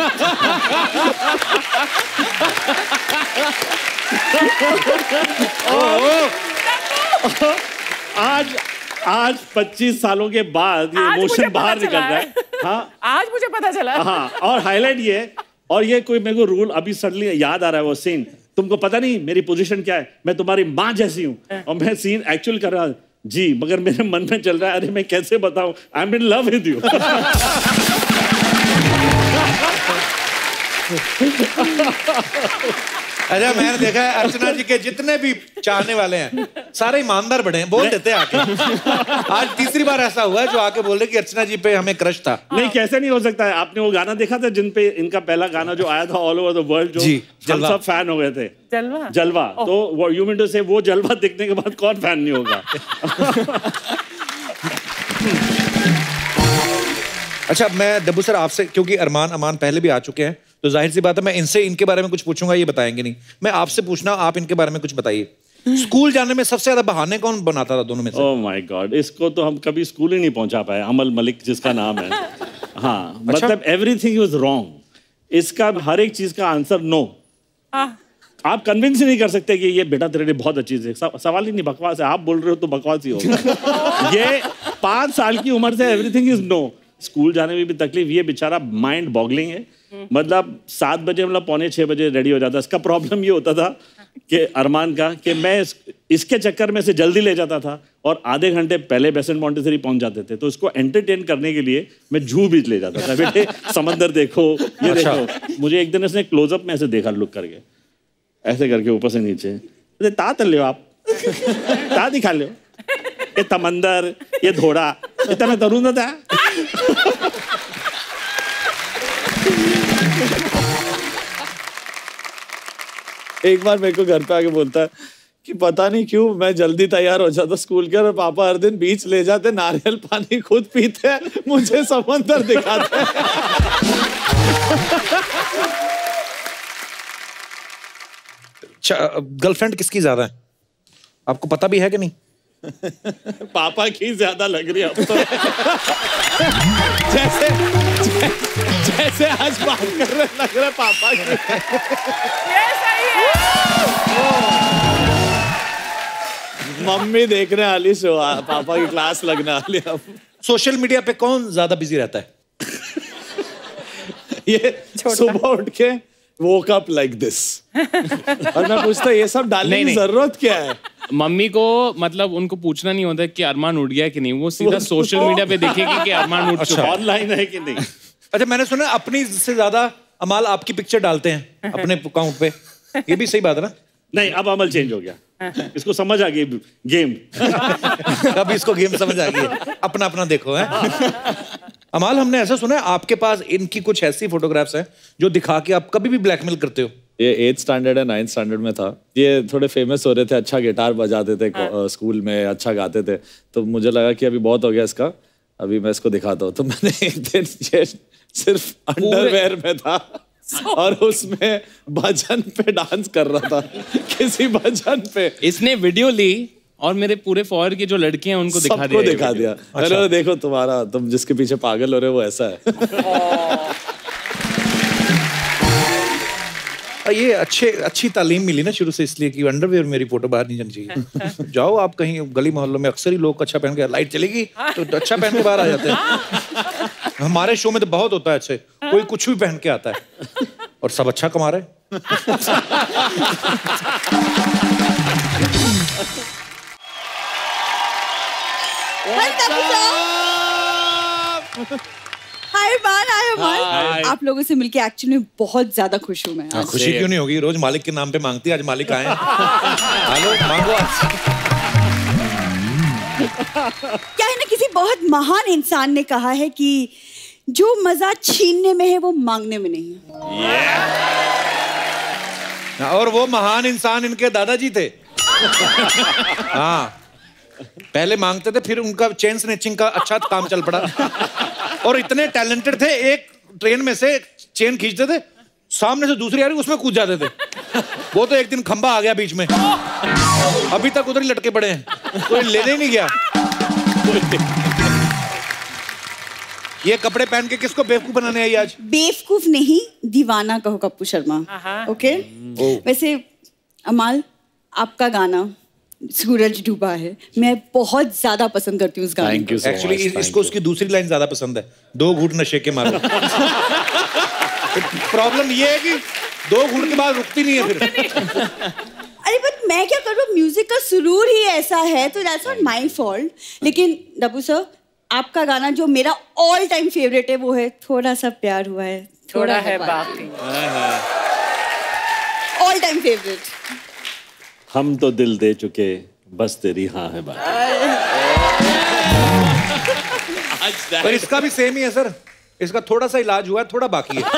आज 25 सालों के बाद ये इमोशन बाहर निकल रहा है। हाँ, आज मुझे पता चला। हाँ, और हाईलाइट ये है, और ये कोई मेरे को रूल अभी सडनली याद आ रहा है, वो सीन। तुमको पता नहीं मेरी पोजीशन क्या है, मैं तुम्हारी माँ जैसी हूँ, और मैं सीन एक्चुअल कर रहा जी, मगर मेरे मन में चल रहा है, अरे मैं कैसे बताऊं, I am in love with you. अच्छा, मैंने देखा है अर्चना जी के जितने भी चाहने वाले हैं सारे ईमानदार बड़े हैं, बोल देते हैं आके। आज तीसरी बार ऐसा हुआ है जो आके बोल रहे कि अर्चना जी पे हमें क्रश था। नहीं, कैसे नहीं हो सकता है। आपने वो गाना देखा था जिन पे इनका पहला गाना जो आया था ऑल ओवर द वर्ल्ड, जो हम सब फैन हो गए थे, जलवा। तो यू मीन टू से वो जलवा देखने के बाद कौन फैन नहीं होगा। अच्छा, मैं डब्बू सर आपसे, क्योंकि अरमान पहले भी आ चुके हैं, तो जाहिर सी बात है मैं इनसे इनके बारे में कुछ पूछूंगा, ये बताएंगे नहीं। मैं आपसे पूछना, आप इनके बारे में कुछ बताइए। स्कूल जाने में सबसे ज्यादा बहाने कौन बनाता था दोनों में से? ओह माय गॉड, इसको तो हम कभी स्कूल ही नहीं पहुंचा पाए। अमल मलिक जिसका नाम है। हाँ, मतलब एवरीथिंग वाज रॉन्ग। इसका हर एक चीज का आंसर नो। आप कन्विंस ही नहीं कर सकते कि ये बेटा तेरे लिए बहुत अच्छी चीज है। सवाल ही नहीं, बकवास है। आप बोल रहे हो तो बकवास ही होगा। ये 5 साल की उम्र से एवरीथिंग इज नो। स्कूल जाने में भी तकलीफ, ये बेचारा माइंड बॉगलिंग है। मतलब 7 बजे, मतलब 5:45 बजे रेडी हो जाता। इसका प्रॉब्लम ये होता था कि अरमान का, कि मैं इसके चक्कर में से जल्दी ले जाता था और आधे घंटे पहले बेसेंट मॉन्टेसरी पहुंच जाते थे। तो इसको एंटरटेन करने के लिए मैं जू बीच ले जाता था। बेटे समंदर देखो, ये देखो। मुझे एक दिन इसने क्लोजअप में ऐसे देखा, लुक करके, ऐसे करके ऊपर से नीचे, ता तल लो आप, ता दिखा लो, ये तमंदर, ये घोड़ा, इतना मैं तरुण था। एक बार मेरे को घर पे आके बोलता है कि पता नहीं क्यों मैं जल्दी तैयार हो जाता स्कूल के, और पापा हर दिन बीच ले जाते, नारियल पानी खुद पीते हैं, मुझे समंदर दिखाते हैं। गर्लफ्रेंड किसकी ज्यादा है, आपको पता भी है कि नहीं? पापा की ज्यादा लग रही है अब तो। जैसे आज बात कर रहे, लग रहा है पापा की। ये सही है। मम्मी देखने वाली शो, पापा की क्लास लगने वाली। अब सोशल मीडिया पे कौन ज्यादा बिजी रहता है? ये सुबह उठ के woke up like this। और मैं पूछता ये सब डालने की जरूरत क्या है? मम्मी को मतलब उनको पूछना नहीं होता कि अरमान उठ गया कि नहीं, वो सीधा सोशल मीडिया पे देखेगी कि अरमान उठ चुका है। ऑनलाइन है कि नहीं। अच्छा, मैंने सुना अपनी से ज्यादा अमाल आपकी पिक्चर डालते हैं अपने अकाउंट पे, ये भी सही बात है ना? नहीं, अब अमल चेंज हो गया, इसको समझ आ गई गेम। अब इसको गेम समझ आ गई, अपना अपना देखो है। अमाल, हमने ऐसा सुना है आपके पास इनकी कुछ ऐसी फोटोग्राफ्स हैं जो दिखा के आप कभी भी ब्लैकमेल करते हो। ये 8th स्टैंडर्ड या 9th स्टैंडर्ड में था, ये थोड़े फेमस हो रहे थे, अच्छा गिटार बजाते थे स्कूल में, अच्छा गाते थे, तो मुझे लगा कि अभी बहुत हो गया इसका, अभी मैं इसको दिखाता हूँ। तो मैंने एक दिन ये सिर्फ अंडरवेयर में था और उसमें भजन पे डांस कर रहा था, किसी भजन पे। इसने वीडियो ली और मेरे पूरे फॉर की जो लड़कियां उनको दिखा दिया। अरे देखो तुम्हारा, तुम जिसके पीछे पागल हो रहे हो वो ऐसा है। ये अच्छी तालीम मिली ना शुरू से, इसलिए कि अंडरवेयर मेरी फोटो बाहर नहीं जानी चाहिए। जाओ आप कहीं गली मोहल्लों में, अक्सर ही लोग अच्छा पहन के, लाइट चलेगी तो अच्छा पहन के बाहर आ जाते हैं। हमारे शो में तो बहुत होता है अच्छे, कोई कुछ भी पहन के आता है और सब अच्छा कमा रहे। हाय अरमान, आप लोगों से मिलके एक्चुअली बहुत ज्यादा खुश हूँ मैं। खुशी क्यों नहीं होगी, रोज मालिक के नाम पे मांगती है, आज मालिक आए हैं। हेलो, मांगो। क्या है ना, किसी बहुत महान इंसान ने कहा है कि जो मजा छीनने में है वो मांगने में नहीं है। और वो महान इंसान इनके दादाजी थे। हाँ, पहले मांगते थे, फिर उनका चेन स्नैचिंग का अच्छा काम चल पड़ा और इतने टैलेंटेड थे, एक ट्रेन में से चेन खींचते थे, सामने से दूसरी आ रही उसमें कूद जाते थे। वो तो एक दिन खंबा आ गया बीच में, अभी तक उधर ही लटके पड़े हैं, कोई लेने ही नहीं गया। ये कपड़े पहन के किसको बेवकूफ बनाने आई आज? बेवकूफ नहीं, दीवाना कहो कप्पू शर्मा। ओके, वैसे अमाल, आपका गाना सूरज डूबा है, मैं बहुत ज्यादा पसंद करती हूँ उस गाने को। एक्चुअली इसको उसकी दूसरी लाइन ज्यादा पसंद है, 2 घूंट नशे के मारो। प्रॉब्लम ये है कि 2 घूंट के बाद रुकती नहीं है फिर। अरे बट मैं क्या करूँ, म्यूजिक का सुरूर ही ऐसा है, तो दैट्स नॉट माय फॉल्ट। लेकिन डब्बू सर, आपका गाना जो मेरा ऑल टाइम फेवरेट है वो है थोड़ा सा प्यार हुआ है, थोड़ा है बाकी। All time favourite. हम तो दिल दे चुके, बस तेरी हाँ है बात। पर इसका भी सेम ही है सर, इसका थोड़ा सा इलाज हुआ है, थोड़ा बाकी है।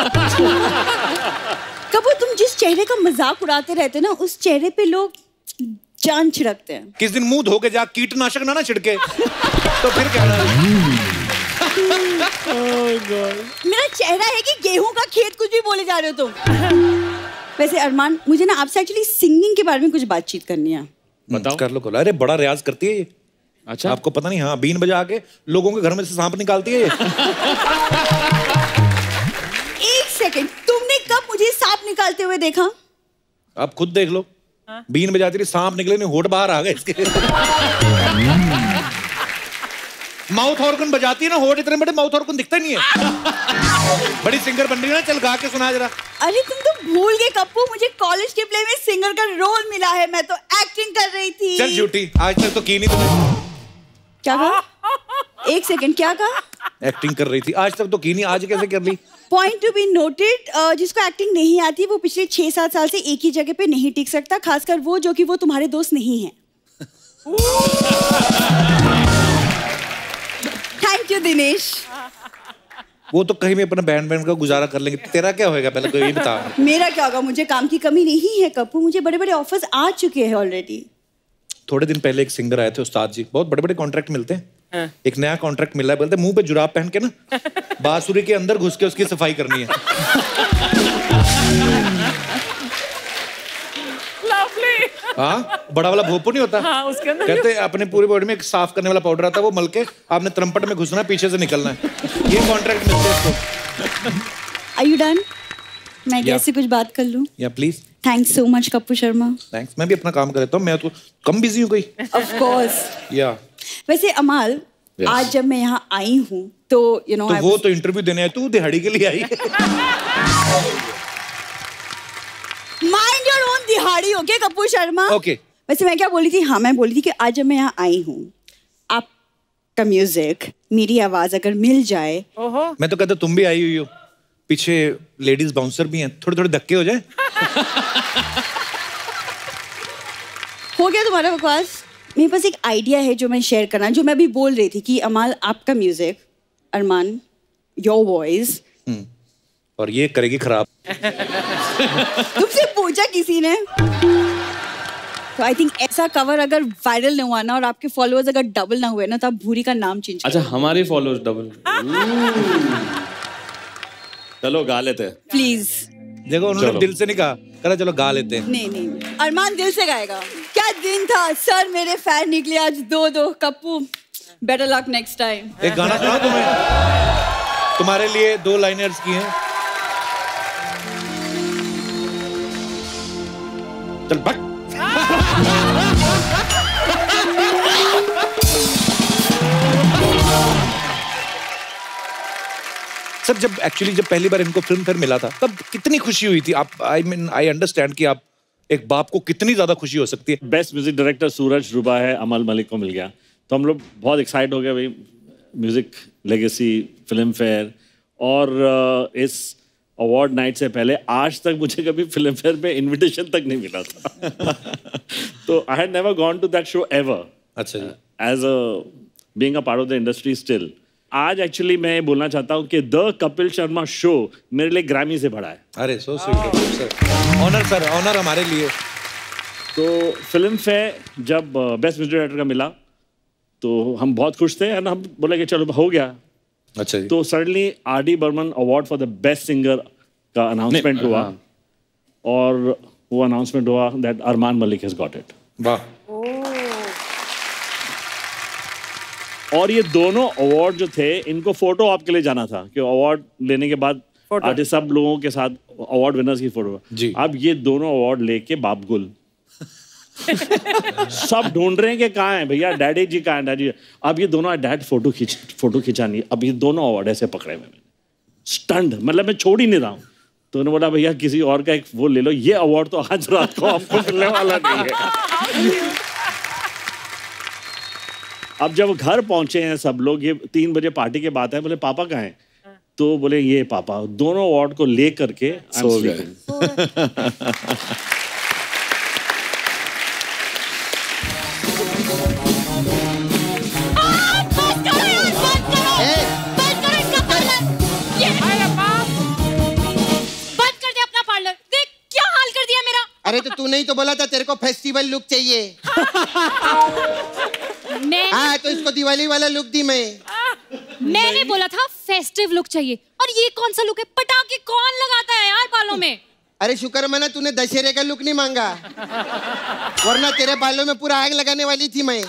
कबू, तुम जिस चेहरे का मजाक उड़ाते रहते ना, उस चेहरे पे लोग जान छिड़कते हैं। किस दिन मुंह धो के जा, कीटनाशक ना छिड़के तो फिर क्या? मेरा चेहरा है कि गेहूं का खेत, कुछ भी बोले जा रहे हो तुम। वैसे अरमान, मुझे ना आपसे एक्चुअली सिंगिंग के बारे में कुछ बातचीत करनी है। बताओ। कर लो। अरे बड़ा रियाज करती है ये। अच्छा, आपको पता नहीं? हाँ, बीन बजा के लोगों के घर में से सांप निकालती है ये। एक सेकंड, तुमने कब मुझे सांप निकालते हुए देखा? आप खुद देख लो। बीन बजाती रही, सांप निकले नहीं, होठ बाहर आ गए इसके। माउथ ऑर्गन बजाती है ना, होठ इतने बड़े, माउथ ऑर्गन दिखता नहीं है। बड़ी सिंगर बन रही है ना, चल गा के सुना जरा। अरे तुम तो भूल गए कप्पू, मुझे कॉलेज के प्ले में सिंगर का रोल मिला है, मैं तो एक्टिंग कर रही थी। चल झूठी, आज तक तो की नहीं तुमने। क्या कहा? एक सेकंड, क्या कहा? एक्टिंग कर रही थी, आज तक तो की नहीं, आज कैसे कर ली? पॉइंट टू बी नोटेड, जिसको एक्टिंग नहीं आती वो पिछले 6-7 साल से एक ही जगह पे नहीं टिक सकता, खासकर वो जो कि वो तुम्हारे दोस्त नहीं है। Thank you Dinesh. वो तो कहीं भी अपना बैंड का गुजारा कर लेंगे, तेरा क्या होएगा पहले तो ये बता। मेरा क्या होगा, मुझे काम की कमी नहीं है कप्पू, मुझे बड़े बड़े ऑफर्स आ चुके हैं ऑलरेडी। थोड़े दिन पहले एक सिंगर आए थे, उस्ताद जी, बहुत बड़े बड़े कॉन्ट्रैक्ट मिलते हैं। एक नया कॉन्ट्रैक्ट मिला है, बोलते मुंह पे जुराब पहन के ना बांसुरी के अंदर घुस के उसकी सफाई करनी है। हाँ, बड़ा वाला भोपू नहीं होता? हाँ, उसके अंदर कहते हैं अपने पूरी बॉडी में एक साफ करने वाला पाउडर आता है, वो मल के आपने त्रंपट में घुसना है, पीछे से निकलना है। ये कॉन्ट्रैक्ट मिलते हैं इसको। Are you done? मैं कैसे कुछ बात कर लूं? या please. Thanks so much Kappu Sharma. Thanks, मैं भी अपना काम कर लेता हूँ, मैं तो कम बिजी हूँ कोई। Of course। या वैसे अमाल, आज जब मैं यहाँ आई हूँ तो यू नो, वो तो इंटरव्यू देने आई, तू दिहाड़ी के लिए आई। माइंड योर ओन दिहाड़ी, ओके कप्पू शर्मा? ओके, वैसे मैं क्या बोली थी, हाँ मैं बोली थी कि आज जब मैं यहाँ आई हूँ, आपका म्यूजिक, मेरी आवाज अगर मिल जाए। मैं तो कहता तुम भी आई हुई हो, पीछे लेडीज बाउंसर भी हैं, थोड़े थोड़े धक्के हो जाए। हो गया तुम्हारा बकवास। मेरे पास एक आइडिया है जो मैं शेयर करना, जो मैं अभी बोल रही थी कि अमाल आपका म्यूजिक, अरमान योर वॉइस, और ये करेगी खराब। तुमसे पूछा किसी ने? तो आई थिंक ऐसा कवर अगर वायरल न हुआ ना और आपके फॉलोअर्स अगर डबल ना हुए ना, तो आप भूरी का नाम चेंज अच्छा, हमारे फॉलोअर्स डबल। चलो गा लेते हैं प्लीज। देखो उन्होंने दिल से नहीं कहा, करा चलो गा लेते हैं। नहीं, अरमान दिल से गाएगा। क्या दिन था सर, मेरे फैन निकले आज 2-2। Kappu better luck next time. एक गाना सुना तुम्हें, तुम्हारे लिए 2 लाइनर्स की हैं। चल बक। सर जब पहली बार इनको फिल्म फेयर मिला था, तब कितनी खुशी हुई थी? आप आई अंडरस्टैंड कि आप एक बाप को कितनी ज्यादा खुशी हो सकती है। बेस्ट म्यूजिक डायरेक्टर सूरज रुबा है, अमाल मलिक को मिल गया, तो हम लोग बहुत एक्साइट हो गए भाई। म्यूजिक लेगेसी फिल्म फेयर, और इस अवार्ड नाइट से पहले आज तक मुझे कभी फिल्म फेयर में इनविटेशन तक नहीं मिला था। तो I had never gone to that show ever. अच्छा, as a being a part of the industry still. आज एक्चुअली मैं बोलना चाहता हूँ कि द कपिल शर्मा शो मेरे लिए ग्रैमी से बड़ा है। अरे so sweet sir, honour sir, honour हमारे लिए। तो फिल्म फेयर जब बेस्ट म्यूजिक डायरेक्टर का मिला तो हम बहुत खुश थे, एंड हम बोले कि चलो हो गया। अच्छा जी। तो suddenly R D. Burman award for the best singer का अनाउंसमेंट हुआ, और वो अनाउंसमेंट हुआ that Armaan Malik has got it. वाह। और ये दोनों अवार्ड जो थे, इनको फोटो आपके लिए जाना था कि अवार्ड लेने के बाद आर्टिस्ट सब लोगों के साथ अवार्ड विनर्स की फोटो जी। अब ये दोनों अवार्ड लेके बापगुल सब ढूंढ रहे हैं कि कहाँ है भैया, डैडी जी कहाँ है, डैडी। अब ये दोनों डैड फोटो खिंचानी, अब ये दोनों अवार्ड ऐसे पकड़े हुए मैंने, स्टंड, मतलब मैं छोड़ ही नहीं रहा हूँ। तो उन्होंने बोला भैया किसी और का एक वो ले लो, ये अवार्ड तो आज रात को आपको मिलने वाला नहीं है। अब जब घर पहुंचे हैं सब लोग, ये 3 बजे पार्टी के बाद है, बोले पापा कहाँ हैं? तो बोले ये पापा, दोनों अवार्ड को ले करके सो गए। अरे तो तूने ही तो बोला था तेरे को फेस्टिवल लुक चाहिए। हाँ तो इसको दिवाली वाला लुक दी मैंने बोला था फेस्टिव लुक चाहिए, और ये कौन सा लुक है? पटाखे कौन लगाता है यार बालों में? अरे शुक्र मना तूने दशहरे का लुक नहीं मांगा, वरना तेरे बालों में पूरा आग लगाने वाली थी मैं।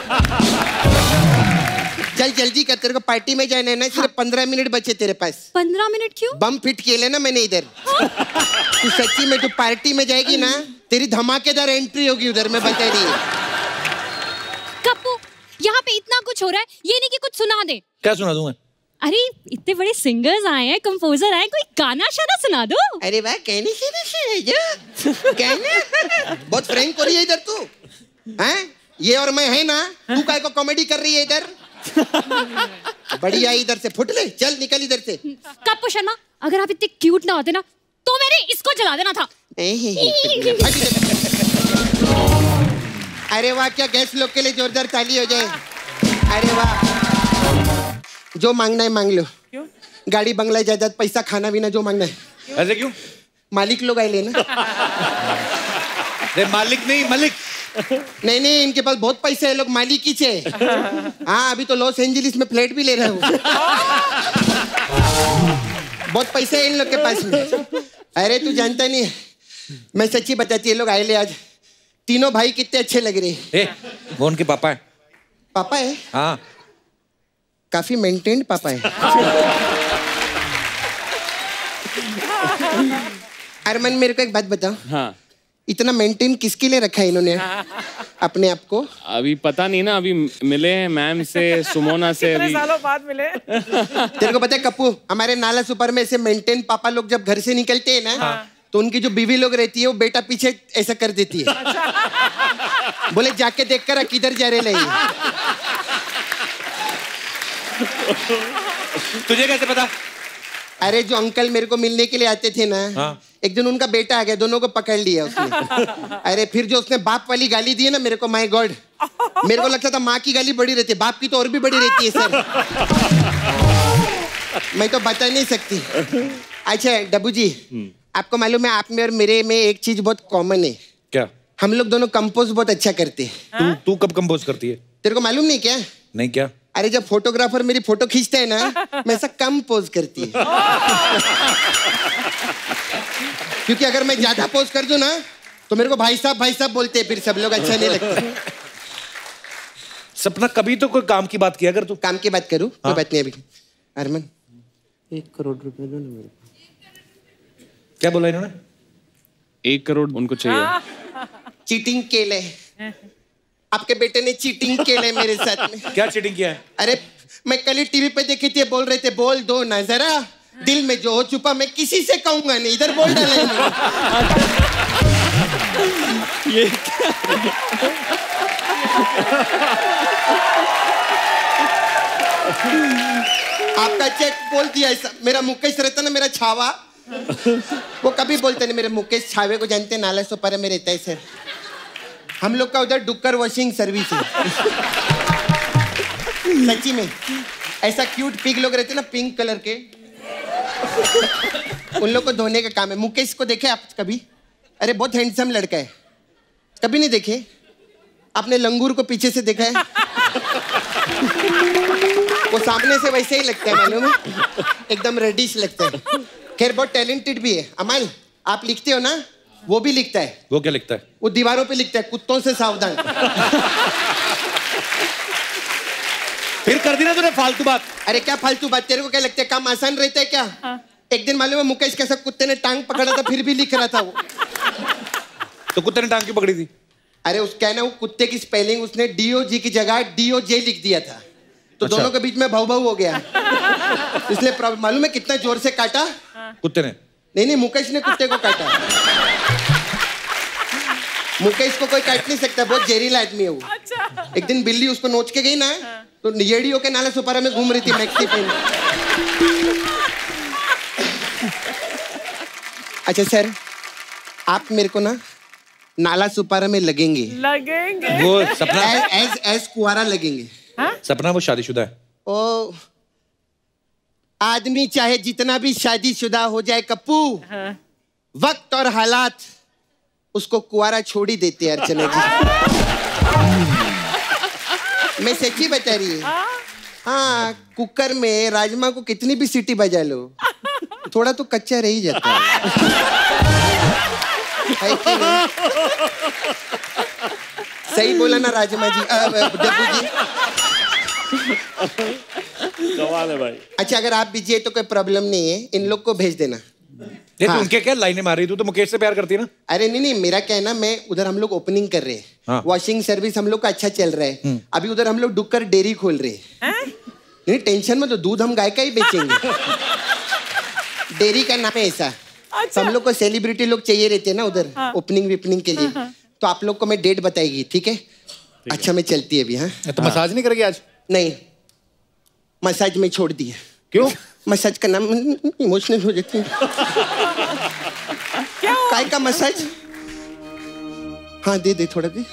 चल जल्दी कर, तेरे को पार्टी में जाना है ना, सिर्फ 15 मिनट बचे तेरे पास। 15 मिनट क्यों? बम फिट किए लेना मैंने इधर। तू सच्ची में तू पार्टी में जाएगी ना, तेरी धमाकेदार एंट्री होगी उधर, मैं बता रही हूँ। कप्पू, यहाँ पे इतना कुछ हो रहा है, ये नहीं कि कुछ सुना दे। क्या सुना दूंगा? अरे इतने बड़े सिंगर्स आए हैं, कंपोजर आए, कोई गाना शाना सुना दो। अरे वाह, कहने से कहने बहुत फ्रैंक हो रही है इधर तू, हैं? ये और मैं है ना, तू काय को कॉमेडी कर रही है इधर। बढ़िया, इधर से फुट ले, चल निकल इधर से। कप्पू शर्मा, अगर आप इतने क्यूट ना होते ना, तो मैंने इसको जला देना था। अरे वाह, क्या गैस लोग के लिए जोरदार ताली हो जाए। अरे वाह, जो मांगना है मांग लो। क्यों? गाड़ी बंगला जायदाद पैसा खाना पीना जो मांगना है। ऐसे क्यों? मालिक लोग आए लेना। मालिक नहीं, मलिक। नहीं, इनके पास बहुत पैसे है, लोग मालिक ही छे। हाँ, अभी तो लॉस एंजलिस में फ्लैट भी ले रहे हो। बहुत पैसे है इन लोग के पास में। अरे तू जानता नहीं, मैं सच्ची बताती है, लोग आए ले आज, तीनों भाई कितने अच्छे लग रहे। वो उनके पापा है। पापा है? हाँ, काफी मेंटेन्ड पापा है। अरमान, मेरे को एक बात बताओ। हाँ। इतना मेंटेन किसके लिए रखा है इन्होंने अपने आप को? अभी पता नहीं ना, अभी मिले हैं मैम से, सुमोना से। कितने सालों बाद मिले। तेरे को पता है कप्पू, हमारे नाला सुपर में ऐसे मेंटेन पापा लोग जब घर से निकलते हैं ना, तो उनकी जो बीवी लोग रहती है वो बेटा पीछे ऐसा कर देती है। बोले जाके देख कर किधर जा रहे ले। तुझे कैसे पता? अरे जो अंकल मेरे को मिलने के लिए आते थे ना, हाँ। एक दिन उनका बेटा आ गया, दोनों को पकड़ लिया उसने। अरे फिर जो उसने बाप वाली गाली दी है ना मेरे को, माय गॉड, मेरे को लगता था माँ की गाली बड़ी रहती है, बाप की तो और भी बड़ी रहती है सर। मैं तो बता नहीं सकती। अच्छा डब्बू जी, आपको मालूम है आप में और मेरे में एक चीज बहुत कॉमन है। क्या? हम लोग दोनों कंपोज बहुत अच्छा करते हैं। तू कब कंपोज करती है? तेरे को मालूम नहीं क्या? नहीं क्या? अरे जब फोटोग्राफर मेरी फोटो खींचता है ना, मैं ऐसा कम पोज करती है। क्योंकि अगर मैं ज्यादा पोज कर दूं ना तो मेरे को भाई साहब बोलते हैं, फिर सब लोग अच्छा नहीं लगता। सपना कभी तो कोई काम की बात किया कर तू। काम की बात करूं? कोई बात नहीं। अभी अरमान 1 करोड़ रुपए दो ना मेरे को। क्या बोला इन्होंने? 1 करोड़ उनको चाहिए। चीटिंग केले, आपके बेटे ने चीटिंग केले मेरे साथ में। क्या चीटिंग किया है? अरे मैं कल ही टीवी पे देखी थी, बोल रहे थे बोल दो ना जरा, दिल में जो हो छुपा मैं किसी से कहूंगा नहीं, इधर बोल डाला ये आपका चेक बोल दिया ऐसा। मेरा मुकेश रहता ना, मेरा छावा, वो कभी बोलते नहीं मेरे मुकेश छावे को जानते, नाला सोपारा में रहता है सर। हम लोग का उधर डुक्कर वॉशिंग सर्विस है। सच्ची में ऐसा क्यूट पिग लोग रहते ना, पिंक कलर के, उन लोग को धोने का काम है। मुकेश को देखे आप कभी? अरे बहुत हैंडसम लड़का है। कभी नहीं देखे? आपने लंगूर को पीछे से देखा है? वो सामने से वैसे ही लगता है, मालूम है, एकदम रेडिश लगता है। खैर बहुत टैलेंटेड भी है। अमाल आप लिखते हो ना, वो भी लिखता है। वो क्या लिखता है? वो दीवारों पे लिखता है, कुत्तों से सावधान। फिर कर दी ना तूने फालतू बात। अरे क्या फालतू बात? तेरे को क्या लगता है काम आसान रहता है क्या? एक दिन मालूम है मुकेश कैसा कुत्ते ने टांग पकड़ा था, फिर भी लिख रहा था वो। तो कुत्ते ने टांग क्यों पकड़ी थी? अरे उसका है ना, वो कुत्ते की स्पेलिंग उसने DOG की जगह DOJ लिख दिया था, तो अच्छा। दोनों के बीच में भाव हो गया। इसलिए प्रॉब्लम। मालूम है कितना जोर से काटा कुत्ते ने? नहीं, मुकेश ने कुत्ते को काटा। मुकेश को कोई काट नहीं सकता, बहुत जहरीला आदमी है वो। अच्छा। एक दिन बिल्ली उसको नोच के गई ना, तो येड़ी होके नाला सुपारा में घूम रही थी मैक्सी पहन। अच्छा सर, आप मेरे को ना नाला सुपारा में लगेंगे। वो सपना एज कुआरा लगेंगे। सपना वो शादीशुदा है। ओ आदमी चाहे जितना भी शादीशुदा हो जाए कप्पू, वक्त और हालात उसको कुआरा छोड़ ही देते हैं अर्चना जी। मैं सच्ची बता रही है। हाँ, कुकर में राजमा को कितनी भी सीटी बजा लो, थोड़ा तो कच्चा रह ही जाता है कि नहीं? सही बोला ना राजमा जी, डब्बू जी? कमाल है भाई। अच्छा अगर आप बिजी है तो कोई प्रॉब्लम नहीं है, इन लोग को भेज देना। हाँ। उनके क्या लाइनें मार रही? तू तो मुकेश से प्यार करती है ना? अरे नहीं, मेरा क्या है ना, मैं उधर हम लोग ओपनिंग कर रहे हैं। हाँ। वॉशिंग सर्विस हम लोग का अच्छा चल रहा है। अभी उधर हम लोग डुक्कर डेयरी खोल रहे हैं। नहीं टेंशन में, तो दूध हम गाय का ही बेचेंगे। डेयरी का नाम है ऐसा। अच्छा। हम लोग को सेलिब्रिटी लोग चाहिए रहते हैं ना उधर। हाँ। ओपनिंग विपनिंग के लिए। हाँ। तो आप लोग को मैं डेट बताएगी, ठीक है? अच्छा मैं चलती है अभी। हाँ तो मसाज नहीं करेगी आज? नहीं, मसाज में छोड़ दी है। क्यों? मसाज का नाम इमोशनल हो जाती है। काय का मसाज? हाँ दे थोड़ा दे।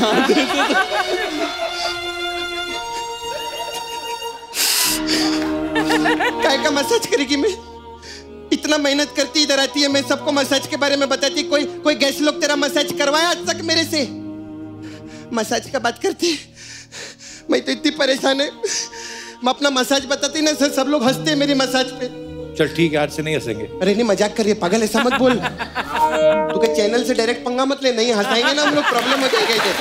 काय का मसाज करेगी? मैं इतना मेहनत करती, इधर आती है, मैं सबको मसाज के बारे में बताती। कोई गेस्ट लोग तेरा मसाज करवाया आज तक मेरे से? मसाज का बात करती, मैं तो इतनी परेशान है। मैं अपना मसाज बताती ना सर, सब लोग हंसते हैं मेरी मसाज पे। चल ठीक है, आज से नहीं हंसेंगे। अरे नहीं मजाक करिए, पागल ऐसा मत बोल। तू के चैनल से डायरेक्ट पंगा मत ले, नहीं हंसाएंगे ना हम लोग, प्रॉब्लम हो जाएगा इधर।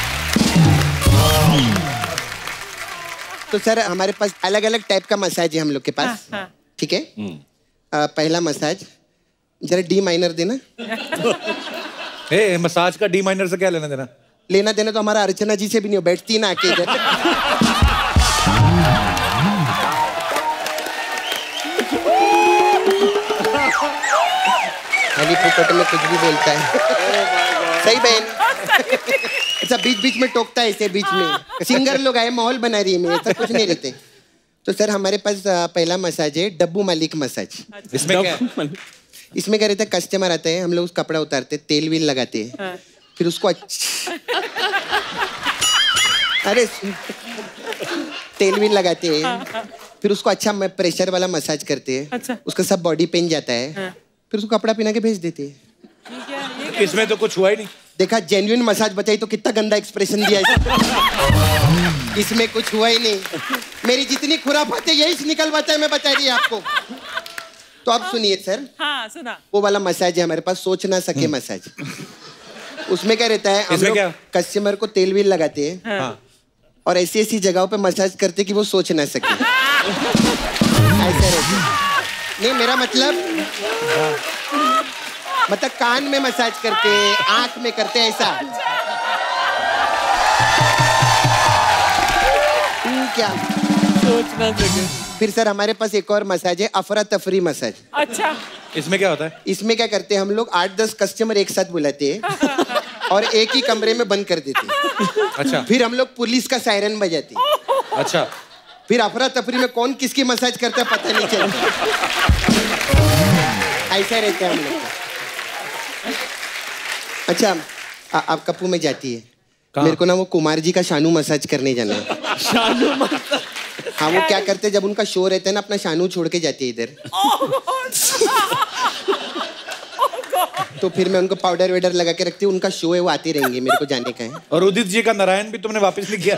तो सर हमारे पास अलग अलग टाइप का मसाज है हम लोग के पास। ठीक है? पहला मसाज जरा डी माइनर देना। मसाज का डी माइनर से क्या लेना देना? लेना देना तो हमारा अर्चना जी से भी नहीं हो, बैठती ना आके इधर। खाली फुकट में कुछ भी बोलता है। सही बहन। अच्छा बीच बीच में टोकता है ऐसे बीच में। सिंगर लोग आए माहौल बना रही है में, ऐसा कुछ नहीं रहते। तो सर हमारे पास पहला मसाज है डब्बू मालिक मसाज। इसमें क्या है? इसमें क्या रहता है, कस्टमर आते हैं, हम लोग उस कपड़ा उतारते, तेल वील लगाते हैं, फिर उसको अरे तेल वील लगाते हैं, फिर उसको अच्छा प्रेशर वाला मसाज करते हैं। अच्छा। उसका सब बॉडी पेन जाता है, फिर उसको कपड़ा पहना के भेज देते हैं। इसमें तो कुछ हुआ ही नहीं। देखा जेन्युइन मसाज बताई तो कितना गंदा एक्सप्रेशन दिया इसमें कुछ हुआ ही नहीं। मेरी जितनी खुराफात है यही निकलवाता है, मैं बता रही आपको। तो अब सुनिए सर। हाँ सुना। वो वाला मसाज है हमारे पास, सोच ना सके मसाज। उसमें क्या रहता है, हम लोग कस्टमर को तेल वील लगाते हैं। हाँ। और ऐसी ऐसी जगहों पे मसाज करते कि वो सोच ना सके। ऐसा रहता है। नहीं मेरा मतलब कान में मसाज करते, आंख में करते, ऐसा। क्या सोच ना सके। फिर सर हमारे पास एक और मसाज है, अफरा तफरी मसाज। अच्छा। इसमें क्या होता है? इसमें क्या करते हैं हम लोग, 8-10 कस्टमर एक साथ बुलाते हैं और एक ही कमरे में बंद कर देते हैं। अच्छा। फिर हम लोग पुलिस का सायरन बजाते हैं। अच्छा। फिर अफरा तफरी में कौन किसकी मसाज करता है पता नहीं चलता। ऐसा रहता है हम लोग। अच्छा आप कप्पू में जाती है, मेरे को ना वो कुमार जी का शानू मसाज करने जाना है। शानू मसाज? हाँ वो क्या करते हैं जब उनका शो रहता है ना, अपना शानू छोड़ के जाते हैं इधर। तो फिर मैं उनको पाउडर वेडर लगा के रखती हूँ, उनका शो है वो आते रहेंगे, मेरे को जाने का है। और उदित जी का नारायण भी तुमने वापस नहीं किया।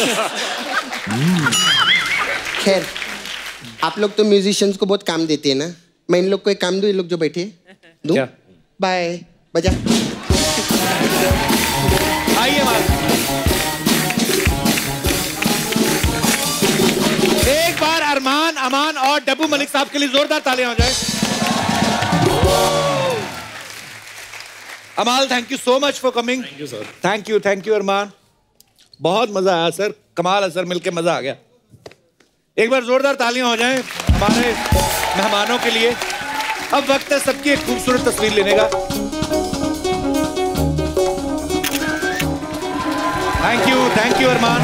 खैर आप लोग तो म्यूजिशियंस को बहुत काम देते हैं ना, मैं इन लोग को एक काम दूं, ये लोग जो बैठे दूं? बाय बजा। आइए एक बार अरमान, अमान और डब्बू मलिक साहब के लिए जोरदार तालियां हो जाए। Amaal thank you so much for coming. Thank you sir. Thank you Armaan, बहुत मजा आया सर, कमाल है सर, मिलके मजा आ गया। एक बार जोरदार तालियां हो जाएं हमारे मेहमानों के लिए। अब वक्त है सबकी एक खूबसूरत तस्वीर लेने का। Thank you Armaan.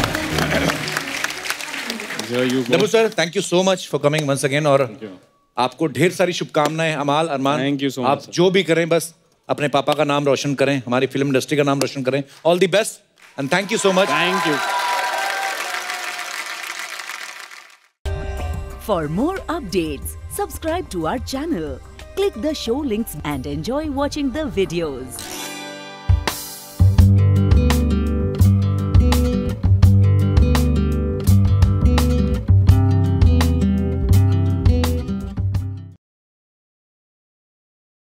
Dabboo sir thank you so much for coming once again, और आपको ढेर सारी शुभकामनाएं। Amaal, Armaan, thank you so much. आप जो भी करें बस अपने पापा का नाम रोशन करें, हमारी फिल्म इंडस्ट्री का नाम रोशन करें। All the best and thank you so much. Thank you. For more updates, subscribe to our channel, click the show links and enjoy watching the videos.